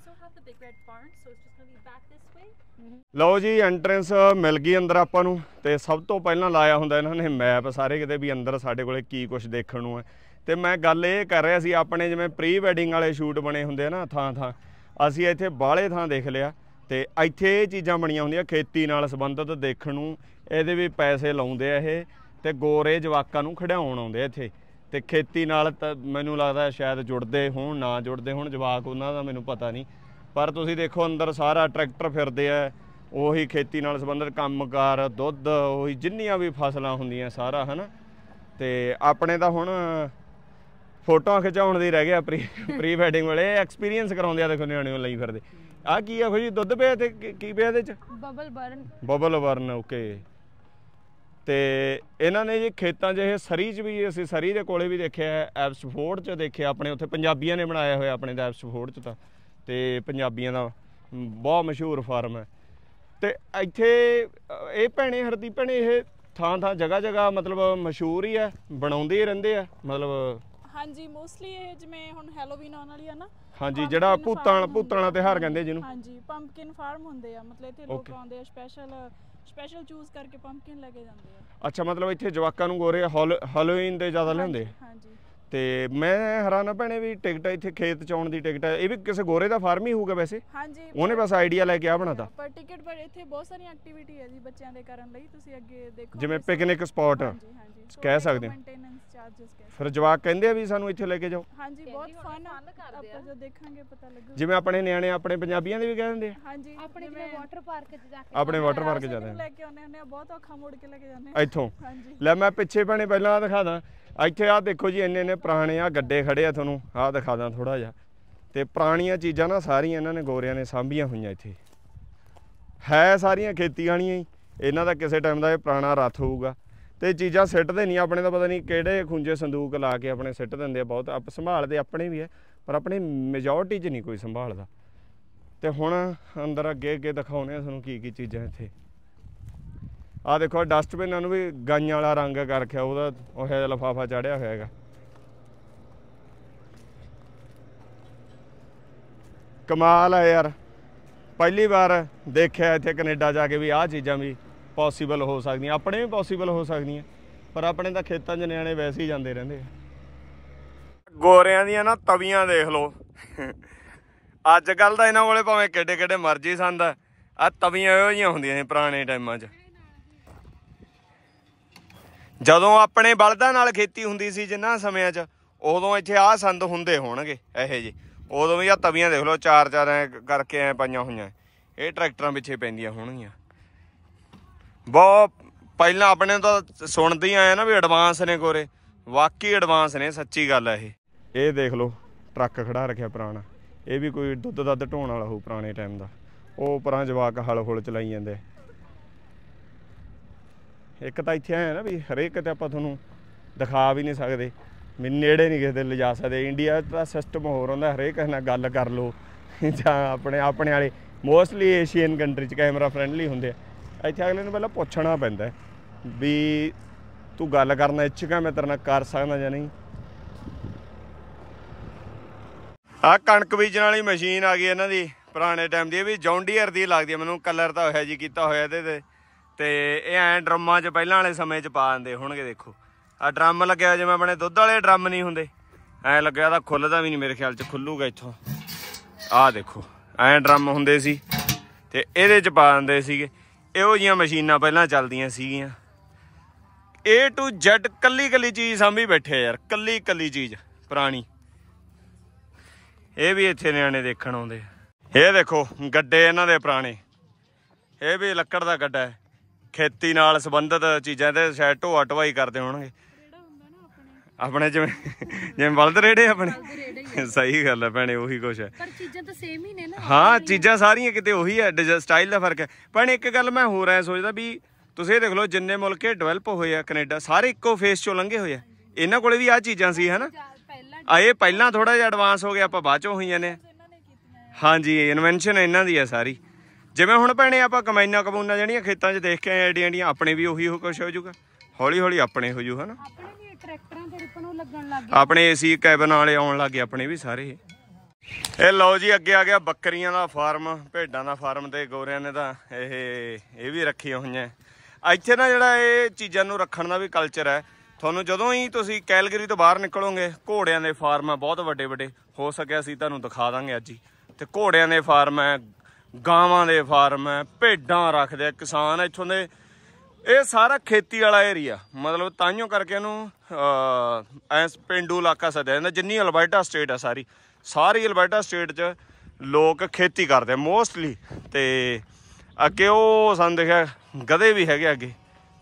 ਲਓ ਜੀ ਐਂਟਰੈਂਸ ਮਿਲ ਗਈ ਅੰਦਰ ਆਪਾਂ ਨੂੰ, ਅਤੇ ਸਭ ਤੋਂ ਪਹਿਲਾਂ ਲਾਇਆ ਹੁੰਦਾ ਇਹਨਾਂ ਨੇ ਮੈਪ ਸਾਰੇ ਕਿਤੇ ਵੀ ਅੰਦਰ ਸਾਡੇ ਕੋਲ ਕੀ ਕੁਛ ਦੇਖਣ ਨੂੰ ਹੈ। ਅਤੇ ਮੈਂ ਗੱਲ ਇਹ ਕਰ ਰਿਹਾ ਸੀ ਆਪਣੇ ਜਿਵੇਂ ਪ੍ਰੀ ਵੈਡਿੰਗ ਵਾਲੇ ਸ਼ੂਟ ਬਣੇ ਹੁੰਦੇ ਆ ਨਾ ਥਾਂ ਥਾਂ, ਅਸੀਂ ਇੱਥੇ ਬਾਹਲੇ ਥਾਂ ਦੇਖ ਲਿਆ ਅਤੇ ਇੱਥੇ ਇਹ ਚੀਜ਼ਾਂ ਬਣੀਆਂ ਹੁੰਦੀਆਂ ਖੇਤੀ ਨਾਲ ਸੰਬੰਧਿਤ ਦੇਖਣ ਨੂੰ। ਇਹਦੇ ਵੀ ਪੈਸੇ ਲਾਉਂਦੇ ਆ ਇਹ, ਅਤੇ ਗੋਰੇ ਜਵਾਕਾਂ ਨੂੰ ਖਿਡਾਉਣ ਆਉਂਦੇ ਇੱਥੇ। ਅਤੇ ਖੇਤੀ ਨਾਲ ਤਾਂ ਮੈਨੂੰ ਲੱਗਦਾ ਸ਼ਾਇਦ ਜੁੜਦੇ ਹੋਣ ਨਾ ਜੁੜਦੇ ਹੋਣ ਜਵਾਕ, ਉਹਨਾਂ ਦਾ ਮੈਨੂੰ ਪਤਾ ਨਹੀਂ। ਪਰ ਤੁਸੀਂ ਦੇਖੋ ਅੰਦਰ ਸਾਰਾ ਟਰੈਕਟਰ ਫਿਰਦੇ ਆ, ਉਹੀ ਖੇਤੀ ਨਾਲ ਸੰਬੰਧਿਤ ਕੰਮਕਾਰ, ਦੁੱਧ, ਉਹੀ ਜਿੰਨੀਆਂ ਵੀ ਫਸਲਾਂ ਹੁੰਦੀਆਂ ਸਾਰਾ ਹੈ ਨਾ। ਅਤੇ ਆਪਣੇ ਤਾਂ ਹੁਣ ਫੋਟੋਆਂ ਖਿਚਾਉਣ ਦੀ ਰਹਿ ਗਿਆ ਪ੍ਰੀ ਪ੍ਰੀ ਵੈਡਿੰਗ ਵੇਲੇ, ਐਕਸਪੀਰੀਅੰਸ ਕਰਾਉਂਦੇ ਆ। ਦੇਖੋ ਨਿਆਣੇ ਨੂੰ ਲਈ ਫਿਰਦੇ। ਆਹ ਕੀ ਆ ਖੁਸ਼ੀ? ਦੁੱਧ ਪਿਆ ਅਤੇ ਕੀ ਪਿਆ ਇਹਦੇ 'ਚ? Bubble burn. Bubble burn, okay. ਅਤੇ ਇਹਨਾਂ ਨੇ ਜੀ ਖੇਤਾਂ 'ਚ ਇਹ ਸਰੀ 'ਚ ਵੀ, ਅਸੀਂ ਸਰੀ ਦੇ ਕੋਲੇ ਵੀ ਦੇਖਿਆ, ਐਬਸਫੋਰਡ 'ਚ ਦੇਖਿਆ ਆਪਣੇ ਉੱਥੇ ਪੰਜਾਬੀਆਂ ਨੇ ਬਣਾਇਆ ਹੋਇਆ ਆਪਣੇ ਦਾ ਐਬਸਫੋਰਡ 'ਚ ਤਾਂ, ਅਤੇ ਪੰਜਾਬੀਆਂ ਦਾ ਬਹੁਤ ਮਸ਼ਹੂਰ ਫਾਰਮ ਹੈ। ਅਤੇ ਇੱਥੇ ਇਹ ਭੈਣੇ ਹਰਦੀਪ ਭੈਣੇ ਇਹ ਥਾਂ ਥਾਂ ਜਗ੍ਹਾ ਜਗ੍ਹਾ ਮਤਲਬ ਮਸ਼ਹੂਰ ਹੀ ਹੈ, ਬਣਾਉਂਦੇ ਹੀ ਰਹਿੰਦੇ ਆ ਮਤਲਬ? ਹਾਂਜੀ ਮੋਸਟਲੀ ਇਹ ਜਿਵੇਂ ਹੁਣ ਹੈਲੋਵੀਨ ਆਉਣ ਵਾਲੀ ਆ ਨਾ, ਹਾਂਜੀ ਜਿਹੜਾ ਭੂਤਾਂ ਭੂਤਾਂ ਦਾ ਤਿਉਹਾਰ ਕਹਿੰਦੇ ਜਿਹਨੂੰ, ਹਾਂਜੀ ਪੰਪਕਿਨ ਫਾਰਮ ਹੁੰਦੇ ਆ। ਮਤਲਬ ਇੱਥੇ ਲੋਕ ਆਉਂਦੇ ਆ ਸਪੈਸ਼ਲ ਸਪੈਸ਼ਲ ਚੂਜ਼ ਕਰਕੇ ਪੰਪਕਿਨ ਲੈ ਕੇ ਜਾਂਦੇ ਆ। ਅੱਛਾ, ਮਤਲਬ ਇੱਥੇ ਜਵਾਕਾਂ ਨੂੰ ਗੋਰੇ ਹੈਲੋਵੀਨ ਦੇ ਜ਼ਿਆਦਾ ਲਿਆਉਂਦੇ? ਹਾਂਜੀ। ਤੇ ਮੈਂ ਹੈਰਾਨ ਭੈਣੇ ਵੀ ਟਿਕਟ ਇੱਥੇ ਖੇਤ ਚ ਆਉਣ ਦੀ ਟਿਕਟ ਹੈ, ਇਹ ਵੀ ਕਿਸੇ ਗੋਰੇ ਦਾ ਫਾਰਮ ਹੀ ਹੋਊਗਾ ਵੈਸੇ? ਹਾਂਜੀ, ਉਹਨੇ ਬਸ ਆਈਡੀਆ ਲੈ ਕੇ ਆ ਬਣਾਤਾ। ਪਰ ਟਿਕਟ ਪਰ ਇੱਥੇ ਬਹੁਤ ਸਾਰੀਆਂ ਐਕਟੀਵਿਟੀ ਹੈ ਜੀ ਬੱਚਿਆਂ ਦੇ ਕਰਨ ਲਈ, ਤੁਸੀਂ ਅੱਗੇ ਦੇਖੋ ਜਿਵੇਂ ਪਿਕਨਿਕ ਸਪੌਟ ਕਹਿ ਸਕਦੇ ਹਾਂ। ਫਿਰ ਜਵਾਕ ਕਹਿੰਦੇ ਆ ਵੀ ਸਾਨੂੰ ਇੱਥੇ ਲੈ ਕੇ ਜਾਓ? ਹਾਂਜੀ, ਬਹੁਤ ਫਨ ਆਪਾਂ ਜੋ ਦੇਖਾਂਗੇ ਪਤਾ ਲੱਗੂ। ਜਿਵੇਂ ਆਪਣੇ ਨਿਆਣੇ ਆਪਣੇ ਪੰਜਾਬੀਆਂ ਦੇ ਵੀ ਕਹਿ ਦਿੰਦੇ ਆ? ਹਾਂਜੀ, ਆਪਣੇ ਜਿਵੇਂ ਵਾਟਰ ਪਾਰਕ ਚ ਜਾ ਕੇ ਆਪਣੇ ਵਾਟਰ ਪਾਰਕ ਜਾਂਦੇ ਲੈ ਕੇ ਆਉਂਦੇ ਹੁੰਦੇ ਆ, ਬਹੁਤ ਔਖਾ ਮੋੜ ਕੇ ਲੈ ਕੇ ਜਾਂਦੇ ਆ ਇੱਥੋਂ। ਲੈ ਮੈਂ ਪਿੱਛੇ ਭੈਣੇ ਪਹਿਲਾਂ ਆ ਦਿਖਾ ਦਾਂ, ਇੱਥੇ ਆਹ ਦੇਖੋ ਜੀ ਇੰਨੇ ਇੰਨੇ ਪੁਰਾਣੇ ਆ ਗੱਡੇ ਖੜੇ ਆ, ਤੁਹਾਨੂੰ ਆਹ ਦਿਖਾ ਦਾਂ ਥੋੜ੍ਹਾ ਜਿਹਾ। ਅਤੇ ਪੁਰਾਣੀਆਂ ਚੀਜ਼ਾਂ ਨਾ ਸਾਰੀਆਂ ਇਹਨਾਂ ਨੇ ਗੋਰਿਆਂ ਨੇ ਸਾਂਭੀਆਂ ਹੋਈਆਂ ਇੱਥੇ, ਹੈ ਸਾਰੀਆਂ ਖੇਤੀ ਵਾਲੀਆਂ ਹੀ। ਇਹਨਾਂ ਦਾ ਕਿਸੇ ਟਾਈਮ ਦਾ ਇਹ ਪੁਰਾਣਾ ਰੱਥ ਹੋਊਗਾ, ਅਤੇ ਚੀਜ਼ਾਂ ਸਿੱਟਦੇ ਨਹੀਂ ਆਪਣੇ ਤਾਂ ਪਤਾ ਨਹੀਂ ਕਿਹੜੇ ਖੁੰਝੇ ਸੰਦੂਕ ਲਾ ਕੇ ਆਪਣੇ ਸਿੱਟ ਦਿੰਦੇ ਆ। ਬਹੁਤ ਆਪ ਸੰਭਾਲਦੇ ਆਪਣੇ ਵੀ ਹੈ, ਪਰ ਆਪਣੇ ਮੈਜੋਰਟੀ 'ਚ ਨਹੀਂ ਕੋਈ ਸੰਭਾਲਦਾ। ਅਤੇ ਹੁਣ ਅੰਦਰ ਅੱਗੇ ਅੱਗੇ ਦਿਖਾਉਂਦੇ ਆ ਤੁਹਾਨੂੰ ਕੀ ਕੀ ਚੀਜ਼ਾਂ ਇੱਥੇ। ਆਹ ਦੇਖੋ ਡਸਟਬਿਨਾਂ ਨੂੰ ਵੀ ਗਾਈਆਂ ਵਾਲਾ ਰੰਗ ਕਰ ਰੱਖਿਆ, ਉਹਦਾ ਉਹ ਜਿਹਾ ਲਿਫਾਫਾ ਚਾੜਿਆ ਹੋਇਆ ਹੈਗਾ। ਕਮਾਲ ਹੈ ਯਾਰ, ਪਹਿਲੀ ਵਾਰ ਦੇਖਿਆ ਇੱਥੇ ਕੈਨੇਡਾ ਜਾ ਕੇ ਵੀ ਆਹ ਚੀਜ਼ਾਂ ਵੀ ਪੋਸੀਬਲ ਹੋ ਸਕਦੀਆਂ, ਆਪਣੇ ਵੀ ਪੋਸੀਬਲ ਹੋ ਸਕਦੀਆਂ, ਪਰ ਆਪਣੇ ਤਾਂ ਖੇਤਾਂ 'ਚ ਨਿਆਣੇ ਵੈਸੇ ਹੀ ਜਾਂਦੇ ਰਹਿੰਦੇ ਆ। ਗੋਰਿਆਂ ਦੀਆਂ ਨਾ ਤਵੀਆਂ ਦੇਖ ਲਓ, ਅੱਜ ਕੱਲ੍ਹ ਤਾਂ ਇਹਨਾਂ ਕੋਲੇ ਭਾਵੇਂ ਕਿੱਡੇ ਕਿੱਡੇ ਮਰਜ਼ੀ ਸੰਦ, ਆਹ ਤਵੀਆਂ ਇਹੋ ਜਿਹੀਆਂ ਹੁੰਦੀਆਂ ਨੇ ਪੁਰਾਣੇ ਟਾਈਮਾਂ 'ਚ। ਜਦੋਂ ਆਪਣੇ ਬਲਦਾਂ ਨਾਲ ਖੇਤੀ ਹੁੰਦੀ ਸੀ ਜਿੰਨਾਂ ਸਮਿਆਂ 'ਚ, ਉਦੋਂ ਇੱਥੇ ਆਹ ਸੰਦ ਹੁੰਦੇ ਹੋਣਗੇ ਇਹੋ ਜਿਹੇ। ਉਦੋਂ ਵੀ ਆਹ ਤਵੀਆਂ ਦੇਖ ਲਓ ਚਾਰ ਚਾਰ ਐਂ ਕਰਕੇ ਐਂ ਪਾਈਆਂ ਹੋਈਆਂ, ਇਹ ਟਰੈਕਟਰਾਂ ਪਿੱਛੇ ਪੈਂਦੀਆਂ ਹੋਣਗੀਆਂ। ਬਹੁਤ ਪਹਿਲਾਂ ਆਪਣੇ ਤਾਂ ਸੁਣਦੇ ਹੀ ਆਏ ਨਾ ਵੀ ਐਡਵਾਂਸ ਨੇ ਗੋਰੇ, ਵਾਕਈ ਐਡਵਾਂਸ ਨੇ, ਸੱਚੀ ਗੱਲ ਹੈ ਇਹ। ਇਹ ਦੇਖ ਲਓ ਟਰੱਕ ਖੜਾ ਰੱਖਿਆ ਪੁਰਾਣਾ, ਇਹ ਵੀ ਕੋਈ ਦੁੱਧ ਦੱਧ ਢੋਣ ਵਾਲਾ ਹੋਊ ਪੁਰਾਣੇ ਟਾਈਮ ਦਾ। ਉਹ ਪਰਾਂ ਜਵਾਕ ਹਲ ਹੁਲ ਚਲਾਈ ਜਾਂਦੇ। ਇੱਕ ਤਾਂ ਇੱਥੇ ਆਏ ਨਾ ਵੀ ਹਰੇਕ ਕਿਤੇ ਆਪਾਂ ਤੁਹਾਨੂੰ ਦਿਖਾ ਵੀ ਨਹੀਂ ਸਕਦੇ, ਵੀ ਨੇੜੇ ਨਹੀਂ ਕਿਸੇ ਦੇ ਲਿਜਾ ਸਕਦੇ। ਇੰਡੀਆ ਦਾ ਸਿਸਟਮ ਹੋਰ ਹੁੰਦਾ, ਹਰੇਕ ਕਿਸੇ ਨਾਲ ਗੱਲ ਕਰ ਲਓ, ਜਾਂ ਆਪਣੇ ਆਪਣੇ ਵਾਲੇ ਮੋਸਟਲੀ ਏਸ਼ੀਅਨ ਕੰਟਰੀ 'ਚ ਕੈਮਰਾ ਫਰੈਂਡਲੀ ਹੁੰਦੇ ਆ। ਇੱਥੇ ਅਗਲੇ ਨੂੰ ਪਹਿਲਾਂ ਪੁੱਛਣਾ ਪੈਂਦਾ ਵੀ ਤੂੰ ਗੱਲ ਕਰਨਾ ਇੱਛੁਕ ਹੈ, ਮੈਂ ਤੇਰੇ ਨਾਲ ਕਰ ਸਕਦਾ ਜਾਂ ਨਹੀਂ। ਆਹ ਕਣਕ ਬੀਜਣ ਵਾਲੀ ਮਸ਼ੀਨ ਆ ਗਈ ਇਹਨਾਂ ਦੀ ਪੁਰਾਣੇ ਟਾਈਮ ਦੀ, ਇਹ ਵੀ ਜੌਨ ਡੀਅਰ ਦੀ ਲੱਗਦੀ ਹੈ ਮੈਨੂੰ, ਕਲਰ ਤਾਂ ਹੋਇਆ ਜੀ ਕੀਤਾ ਹੋਇਆ ਇਹਦੇ 'ਤੇ। ਅਤੇ ਇਹ ਐਂ ਡਰਮਾਂ 'ਚ ਪਹਿਲਾਂ ਵਾਲੇ ਸਮੇਂ 'ਚ ਪਾ ਦਿੰਦੇ ਹੋਣਗੇ। ਦੇਖੋ ਆਹ ਡਰਮ ਲੱਗਿਆ ਜਿਵੇਂ ਆਪਣੇ ਦੁੱਧ ਵਾਲੇ ਡਰਮ ਨਹੀਂ ਹੁੰਦੇ, ਐਂ ਲੱਗਿਆ ਤਾਂ ਖੁੱਲ੍ਹਦਾ ਵੀ ਨਹੀਂ ਮੇਰੇ ਖਿਆਲ 'ਚ, ਖੁੱਲੂਗਾ ਇੱਥੋਂ। ਆਹ ਦੇਖੋ ਐਂ ਡਰਮ ਹੁੰਦੇ ਸੀ ਅਤੇ ਇਹਦੇ 'ਚ ਪਾ ਦਿੰਦੇ ਸੀਗੇ। ਇਹੋ ਜਿਹੀਆਂ ਮਸ਼ੀਨਾਂ ਪਹਿਲਾਂ ਚੱਲਦੀਆਂ ਸੀਗੀਆਂ। ਏ ਟੂ ਜੈਡ ਕੱਲੀ ਕੱਲੀ ਚੀਜ਼ ਸਾਂਭੀ ਬੈਠੇ ਯਾਰ, ਕੱਲੀ ਕੱਲੀ ਚੀਜ਼ ਪੁਰਾਣੀ। ਇਹ ਵੀ ਇੱਥੇ ਨਿਆਣੇ ਦੇਖਣ ਆਉਂਦੇ। ਇਹ ਦੇਖੋ ਗੱਡੇ ਇਹਨਾਂ ਦੇ ਪੁਰਾਣੇ, ਇਹ ਵੀ ਲੱਕੜ ਦਾ ਗੱਡਾ ਹੈ, ਖੇਤੀ ਨਾਲ ਸੰਬੰਧਿਤ ਚੀਜ਼ਾਂ ਤੇ ਸ਼ਾਇਦ ਢੋਆ ਢਵਾਈ ਕਰਦੇ ਹੋਣਗੇ ਆਪਣੇ, ਜਿਵੇਂ ਜਿਵੇਂ ਬਲਦ ਰੇੜੇ ਆਪਣੇ। ਸਹੀ ਗੱਲ ਹੈ ਭੈਣੇ, ਉਹੀ ਕੁਛ ਹੈ। ਪਰ ਚੀਜ਼ਾਂ ਤਾਂ ਸੇਮ ਹੀ ਨੇ ਨਾ। ਹਾਂ ਚੀਜ਼ਾਂ ਸਾਰੀਆਂ ਕਿਤੇ ਉਹੀ ਹੈ, ਸਟਾਈਲ ਦਾ ਫਰਕ ਹੈ। ਭੈਣੇ ਇੱਕ ਗੱਲ ਮੈਂ ਹੋਰ ਐ ਸੋਚਦਾ ਵੀ ਤੁਸੀਂ ਇਹ ਦੇਖ ਲਓ ਜਿੰਨੇ ਮੁਲਕ ਡਿਵੈਲਪ ਹੋਏ ਆ ਕੈਨੇਡਾ ਸਾਰੇ ਇੱਕੋ ਫੇਸ ਚੋਂ ਲੰਘੇ ਹੋਏ ਆ। ਇਹਨਾਂ ਕੋਲੇ ਵੀ ਆਹ ਚੀਜ਼ਾਂ ਸੀ ਹਨਾ। ਆ ਇਹ ਪਹਿਲਾਂ ਥੋੜਾ ਜਿਹਾ ਐਡਵਾਂਸ ਹੋ ਗਿਆ, ਆਪਾਂ ਬਾਅਦ ਚੋਂ ਹੋਈਆਂ ਨੇ। ਹਾਂਜੀ ਇਨਵੈਂਸ਼ਨ ਇਹਨਾਂ ਦੀ ਆ ਸਾਰੀ। ਜਿਵੇਂ ਹੁਣ ਭੈਣੇ ਆਪਾਂ ਕਮਾਈਆਂ ਕਮੂਨਾ ਜਿਹੜੀਆਂ ਖੇਤਾਂ 'ਚ ਦੇਖ ਕੇ ਆਏ ਐਡੀਆਂ ਐਡੀਆਂ, ਆਪਣੇ ਵੀ ਉਹੀ ਕੁਛ ਹੋ ਜਾਊਗਾ ਹੌਲੀ ਹੌਲੀ, ਆਪਣੇ ਹੋ ਜੂ ਹਨਾ। ਆਪਣੇ ਏਸੀ ਕੈਬਨ ਵਾਲੇ ਆਉਣ ਲੱਗ ਗਏ ਆਪਣੇ ਵੀ ਸਾਰੇ। ਇਹ ਲਓ ਜੀ ਅੱਗੇ ਆ ਗਿਆ ਬੱਕਰੀਆਂ ਦਾ ਫਾਰਮ, ਭੇਡਾਂ ਦਾ ਫਾਰਮ, ਤੇ ਗੋਰਿਆਂ ਨੇ ਤਾਂ ਇਹ ਇਹ ਵੀ ਰੱਖੀਆਂ ਹੋਈਆਂ ਇੱਥੇ ਨਾ। ਜਿਹੜਾ ਇਹ ਚੀਜ਼ਾਂ ਨੂੰ ਰੱਖਣ ਦਾ ਵੀ ਕਲਚਰ ਹੈ। ਤੁਹਾਨੂੰ ਜਦੋਂ ਹੀ ਤੁਸੀਂ ਕੈਲਗਰੀ ਤੋਂ ਬਾਹਰ ਨਿਕਲੋਗੇ ਘੋੜਿਆਂ ਦੇ ਫਾਰਮ ਹੈ ਬਹੁਤ ਵੱਡੇ ਵੱਡੇ, ਹੋ ਸਕਿਆ ਅਸੀਂ ਤੁਹਾਨੂੰ ਦਿਖਾ ਦਾਂਗੇ ਅੱਜ ਹੀ। ਤੇ ਘੋੜਿਆਂ ਦੇ ਫਾਰਮ ਹੈ, ਗਾਵਾਂ ਦੇ ਫਾਰਮ ਹੈ, ਭੇਡਾਂ ਰੱਖਦੇ ਆ ਕਿਸਾਨ ਇੱਥੋਂ ਦੇ। ਇਹ ਸਾਰਾ ਖੇਤੀ ਵਾਲਾ ਏਰੀਆ, ਮਤਲਬ ਤਾਂਹੀਓ ਕਰਕੇ ਇਹਨੂੰ ਐ ਪੇਂਡੂ ਇਲਾਕਾ ਸੱਦਿਆ ਜਾਂਦਾ। ਜਿੰਨੀ ਅਲਬਰਟਾ ਸਟੇਟ ਆ ਸਾਰੀ ਸਾਰੀ ਅਲਬਰਟਾ ਸਟੇਟ 'ਚ ਲੋਕ ਖੇਤੀ ਕਰਦੇ ਆ ਮੋਸਟਲੀ। ਤੇ ਅੱਗੇ ਉਹ ਸਾਨੂੰ ਦੇਖਿਆ ਗਧੇ ਵੀ ਹੈਗੇ, ਅੱਗੇ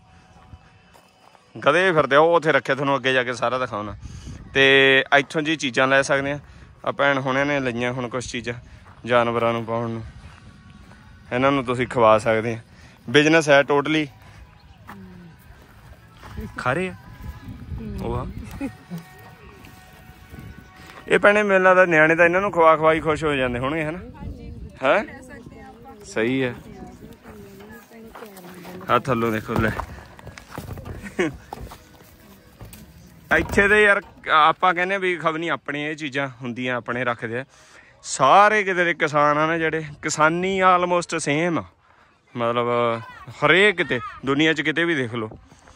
ਗਧੇ ਫਿਰਦੇ ਆ, ਉਹ ਉੱਥੇ ਰੱਖਿਆ, ਤੁਹਾਨੂੰ ਅੱਗੇ ਜਾ ਕੇ ਸਾਰਾ ਦਿਖਾਉਣਾ। ਤੇ ਇੱਥੋਂ ਜੀ ਚੀਜ਼ਾਂ ਲੈ ਸਕਦੇ ਆ। ਆ ਭੈਣ ਹੁਣਿਆਂ ਨੇ ਲਈਆਂ ਹੁਣ ਕੁਛ ਚੀਜ਼ਾਂ ਜਾਨਵਰਾਂ ਨੂੰ ਪਾਉਣ ਨੂੰ, ਇਹਨਾਂ ਨੂੰ ਤੁਸੀਂ ਖਵਾ ਸਕਦੇ ਆ। ਬਿਜ਼ਨਸ ਹੈ ਟੋਟਲੀ। ਖਾਰੇ ਆ ਉਹ ਇਹ ਭੈਣੇ ਮੈਨੂੰ ਲੱਗਦਾ ਨਿਆਣੇ ਤਾਂ ਇਹਨਾਂ ਨੂੰ ਖਵਾ ਖਵਾਈ ਖੁਸ਼ ਹੋ ਜਾਂਦੇ ਹੋਣਗੇ ਹਨਾ। ਹੈ ਸਹੀ ਹੈ। ਆ ਥੱਲੋਂ ਦੇਖੋ ਲੈ ਇੱਥੇ ਦੇ ਯਾਰ ਆਪਾਂ ਕਹਿੰਦੇ ਵੀ ਖਬਰ ਨਹੀਂ ਆਪਣੀ ਇਹ ਚੀਜ਼ਾਂ ਹੁੰਦੀਆਂ, ਆਪਣੇ ਰੱਖਦੇ ਆ ਸਾਰੇ ਕਿਤੇ ਦੇ ਕਿਸਾਨ ਆ ਨਾ ਜਿਹੜੇ। ਕਿਸਾਨੀ ਆਲਮੋਸਟ ਸੇਮ ਆ, ਮਤਲਬ ਹਰੇਕ ਕਿਤੇ ਦੁਨੀਆ 'ਚ ਕਿਤੇ ਵੀ ਦੇਖ ਲਓ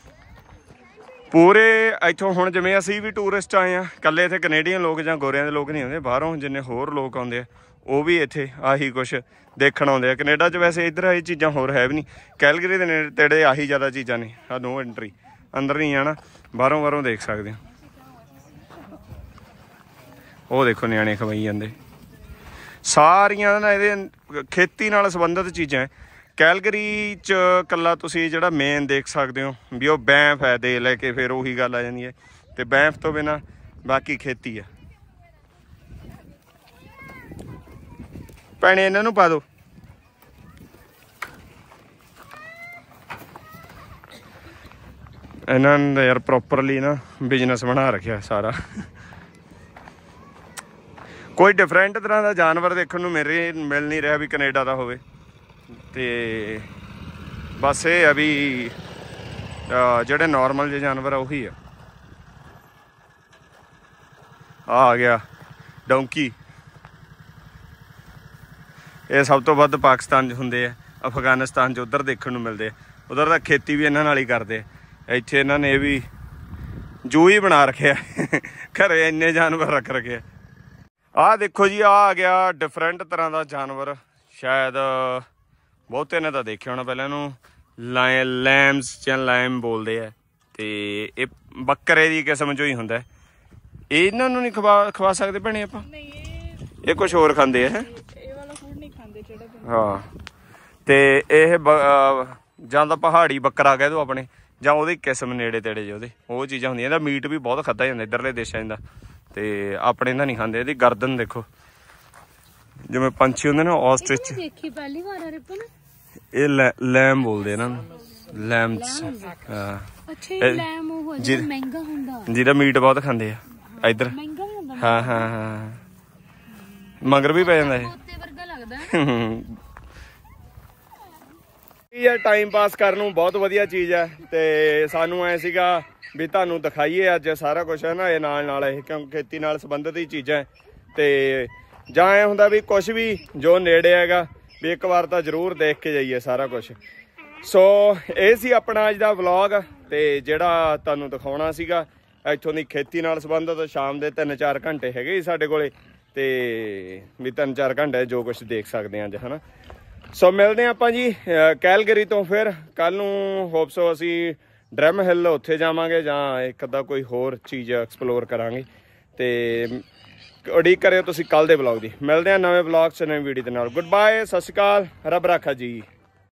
ਪੂਰੇ ਇੱਥੋਂ। ਹੁਣ ਜਿਵੇਂ ਅਸੀਂ ਵੀ ਟੂਰਿਸਟ ਆਏ ਹਾਂ, ਇਕੱਲੇ ਇੱਥੇ ਕੈਨੇਡੀਅਨ ਲੋਕ ਜਾਂ ਗੋਰਿਆਂ ਦੇ ਲੋਕ ਨਹੀਂ ਆਉਂਦੇ, ਬਾਹਰੋਂ ਜਿੰਨੇ ਹੋਰ ਲੋਕ ਆਉਂਦੇ ਆ ਉਹ ਵੀ ਇੱਥੇ ਆਹੀ ਕੁਛ ਦੇਖਣ ਆਉਂਦੇ ਆ। ਕੈਨੇਡਾ 'ਚ ਵੈਸੇ ਇੱਧਰ ਇਹ ਚੀਜ਼ਾਂ ਹੋਰ ਹੈ ਵੀ ਨਹੀਂ, ਕੈਲਗਰੀ ਦੇ ਨੇੜੇ ਤੇੜੇ ਆਹੀ ਜ਼ਿਆਦਾ ਚੀਜ਼ਾਂ ਨੇ। ਆ ਨੋ ਐਂਟਰੀ, ਅੰਦਰ ਨਹੀਂ ਆਣਾ, ਬਾਹਰੋਂ ਬਾਹਰੋਂ ਦੇਖ ਸਕਦੇ ਹੋ। ਉਹ ਦੇਖੋ ਨਿਆਣੇ ਖਵਾਈ ਜਾਂਦੇ, ਸਾਰੀਆਂ ਨਾ ਇਹਦੇ ਖੇਤੀ ਨਾਲ ਸੰਬੰਧਿਤ ਚੀਜ਼ਾਂ। ਕੈਲਗਰੀ 'ਚ ਇਕੱਲਾ ਤੁਸੀਂ ਜਿਹੜਾ ਮੇਨ ਦੇਖ ਸਕਦੇ ਹੋ ਵੀ ਉਹ ਬੈਂਫ ਹੈ, ਦੇ ਲੈ ਕੇ ਫਿਰ ਉਹੀ ਗੱਲ ਆ ਜਾਂਦੀ ਹੈ। ਤੇ ਬੈਂਫ ਤੋਂ ਬਿਨਾਂ ਬਾਕੀ ਖੇਤੀ ਆ। ਭੈਣੇ ਇਹਨਾਂ ਨੂੰ ਪਾ ਦਿਓ। ਇਹਨਾਂ ਨੇ ਯਾਰ ਪ੍ਰੋਪਰਲੀ ਨਾ ਬਿਜ਼ਨਸ ਬਣਾ ਰੱਖਿਆ ਸਾਰਾ। ਕੋਈ ਡਿਫਰੈਂਟ ਤਰ੍ਹਾਂ ਦਾ ਜਾਨਵਰ ਦੇਖਣ ਨੂੰ ਮੇਰੇ ਮਿਲ ਨਹੀਂ ਰਿਹਾ ਵੀ ਕੈਨੇਡਾ ਦਾ ਹੋਵੇ। ਤੇ ਬਸ ਇਹ ਆ ਵੀ ਜਿਹੜੇ ਨੋਰਮਲ ਜਿਹੇ ਜਾਨਵਰ ਆ ਉਹੀ ਆ। ਆ ਆ ਗਿਆ ਡੌਂਕੀ। ਇਹ ਸਭ ਤੋਂ ਵੱਧ ਪਾਕਿਸਤਾਨ 'ਚ ਹੁੰਦੇ ਆ, ਅਫਗਾਨਿਸਤਾਨ 'ਚ ਉੱਧਰ ਦੇਖਣ ਨੂੰ ਮਿਲਦੇ ਆ। ਉੱਧਰ ਤਾਂ ਖੇਤੀ ਵੀ ਇਹਨਾਂ ਨਾਲ ਹੀ ਕਰਦੇ ਆ। ਇੱਥੇ ਇਹਨਾਂ ਨੇ ਇਹ ਵੀ ਜੂ ਹੀ ਬਣਾ ਰੱਖਿਆ, ਘਰੇ ਇੰਨੇ ਜਾਨਵਰ ਰੱਖ ਰੱਖੇ ਆ। ਆਹ ਦੇਖੋ ਜੀ, ਆਹ ਆ ਗਿਆ ਡਿਫਰੈਂਟ ਤਰ੍ਹਾਂ ਦਾ ਜਾਨਵਰ। ਸ਼ਾਇਦ ਬਹੁਤੇ ਨੇ ਤਾਂ ਦੇਖਿਆ ਹੋਣਾ ਪਹਿਲਾਂ ਇਹਨੂੰ ਲਾਇ ਲੈਮਸ ਜਾਂ ਲਾਇਮ ਬੋਲਦੇ ਆ। ਤੇ ਇਹ ਬੱਕਰੇ ਦੀ ਕਿਸਮ 'ਚੋਂ ਹੀ ਹੁੰਦਾ। ਇਹਨਾਂ ਨੂੰ ਨਹੀਂ ਖਵਾ ਖਵਾ ਸਕਦੇ ਭੈਣੇ ਆਪਾਂ? ਇਹ ਕੁਛ ਹੋਰ ਖਾਂਦੇ ਆ। ਹਾਂ ਤੇ ਇਹ ਜਾਂ ਤਾਂ ਪਹਾੜੀ ਬੱਕਰਾ ਕਹਿ ਦਿਓ ਆਪਣੇ, ਜਾਂ ਉਹਦੀ ਕਿਸਮ ਨੇੜੇ ਤੇੜੇ ਜਿਹੇ ਉਹਦੇ ਉਹ ਚੀਜ਼ਾਂ ਹੁੰਦੀਆਂ। ਇਹਦਾ ਮੀਟ ਵੀ ਬਹੁਤ ਖਾਧਾ ਜਾਂਦਾ ਇੱਧਰਲੇ ਦੇਸ਼ਾਂ ਦਾ, ਤੇ ਆਪਣੇ ਇਹਦਾ ਨਹੀਂ ਖਾਂਦੇ। ਇਹਦੀ ਗਰਦਨ ਦੇਖੋ ਜਿਵੇਂ ਪੰਛੀ ਹੁੰਦੇ ਨਾ ਆਸਟ੍ਰਿਚ, ਦੇਖੀ ਪਹਿਲੀ ਵਾਰ ਆ ਰਿਪਨ। ਇਹ ਲੈਮ ਬੋਲਦੇ ਇਹਨਾਂ ਨੂੰ, ਲੈਮਸ। ਹਾਂ ਅੱਛਾ ਇਹ ਲੈਮ ਉਹ ਜਿਹੜਾ ਮਹਿੰਗਾ ਹੁੰਦਾ, ਜਿਹਦਾ ਮੀਟ ਬਹੁਤ ਖਾਂਦੇ ਆ ਇੱਧਰ। ਮਹਿੰਗਾ ਵੀ ਹੁੰਦਾ। ਹਾਂ ਹਾਂ ਹਾਂ ਮਗਰ ਵੀ ਪੈ ਜਾਂਦਾ ਇਹ। ਕੁੱਤੇ ਵਰਗਾ ਲੱਗਦਾ ਯਾਰ ਟਾਈਮ ਪਾਸ ਕਰਨ ਨੂੰ ਬਹੁਤ ਵਧੀਆ ਚੀਜ਼ ਹੈ। ਤੇ ਸਾਨੂੰ ਐ ਸੀਗਾ ਵੀ ਤੁਹਾਨੂੰ ਦਿਖਾਈਏ ਅੱਜ ਸਾਰਾ ਕੁਛ ਹੈ ਨਾ ਇਹ ਨਾਲ ਨਾਲ ਇਹ, ਕਿਉਂਕਿ ਖੇਤੀ ਨਾਲ ਸੰਬੰਧਿਤ ਹੀ ਚੀਜ਼ਾਂ। ਤੇ ਜਾਂ ਐ ਹੁੰਦਾ ਵੀ ਕੁਛ ਵੀ ਜੋ ਨੇੜੇ ਹੈਗਾ ਵੀ ਇੱਕ ਵਾਰ ਤਾਂ ਜ਼ਰੂਰ ਦੇਖ ਕੇ ਜਾਈਏ ਸਾਰਾ ਕੁਛ। ਸੋ ਇਹ ਸੀ ਆਪਣਾ ਅੱਜ ਦਾ ਵਲੌਗ, ਤੇ ਜਿਹੜਾ ਤੁਹਾਨੂੰ ਦਿਖਾਉਣਾ ਸੀਗਾ ਇੱਥੋਂ ਦੀ ਖੇਤੀ ਨਾਲ ਸੰਬੰਧਿਤ। ਸ਼ਾਮ ਦੇ ਤਿੰਨ ਚਾਰ ਘੰਟੇ ਹੈਗੇ ਜੀ ਸਾਡੇ ਕੋਲੇ, ਤੇ ਵੀ ਤਿੰਨ ਚਾਰ ਘੰਟੇ ਜੋ ਕੁਛ ਦੇਖ ਸਕਦੇ ਹਾਂ ਅੱਜ, ਹੈ ਨਾ। ਸੋ ਮਿਲਦੇ ਹਾਂ ਆਪਾਂ ਜੀ ਕੈਲਗਰੀ ਤੋਂ ਫਿਰ ਕੱਲ੍ਹ ਨੂੰ। ਹੋਪ ਸੋ ਅਸੀਂ ਡਰਮ ਹਿੱਲ ਉੱਥੇ ਜਾਵਾਂਗੇ, ਜਾਂ ਇੱਕ ਅੱਧਾ ਕੋਈ ਹੋਰ ਚੀਜ਼ ਐਕਸਪਲੋਰ ਕਰਾਂਗੇ। ਤੇ ਉਡੀਕ ਕਰਿਓ ਤੁਸੀਂ ਕੱਲ੍ਹ ਦੇ ਵਲੌਗ ਦੀ। ਮਿਲਦੇ ਹਾਂ ਨਵੇਂ ਵਲੌਗ 'ਚ ਨਵੀਂ ਵੀਡੀਓ ਦੇ ਨਾਲ। ਗੁੱਡ ਬਾਏ, ਸਤਿ ਸ਼੍ਰੀ ਅਕਾਲ, ਰੱਬ ਰਾਖਾ ਜੀ।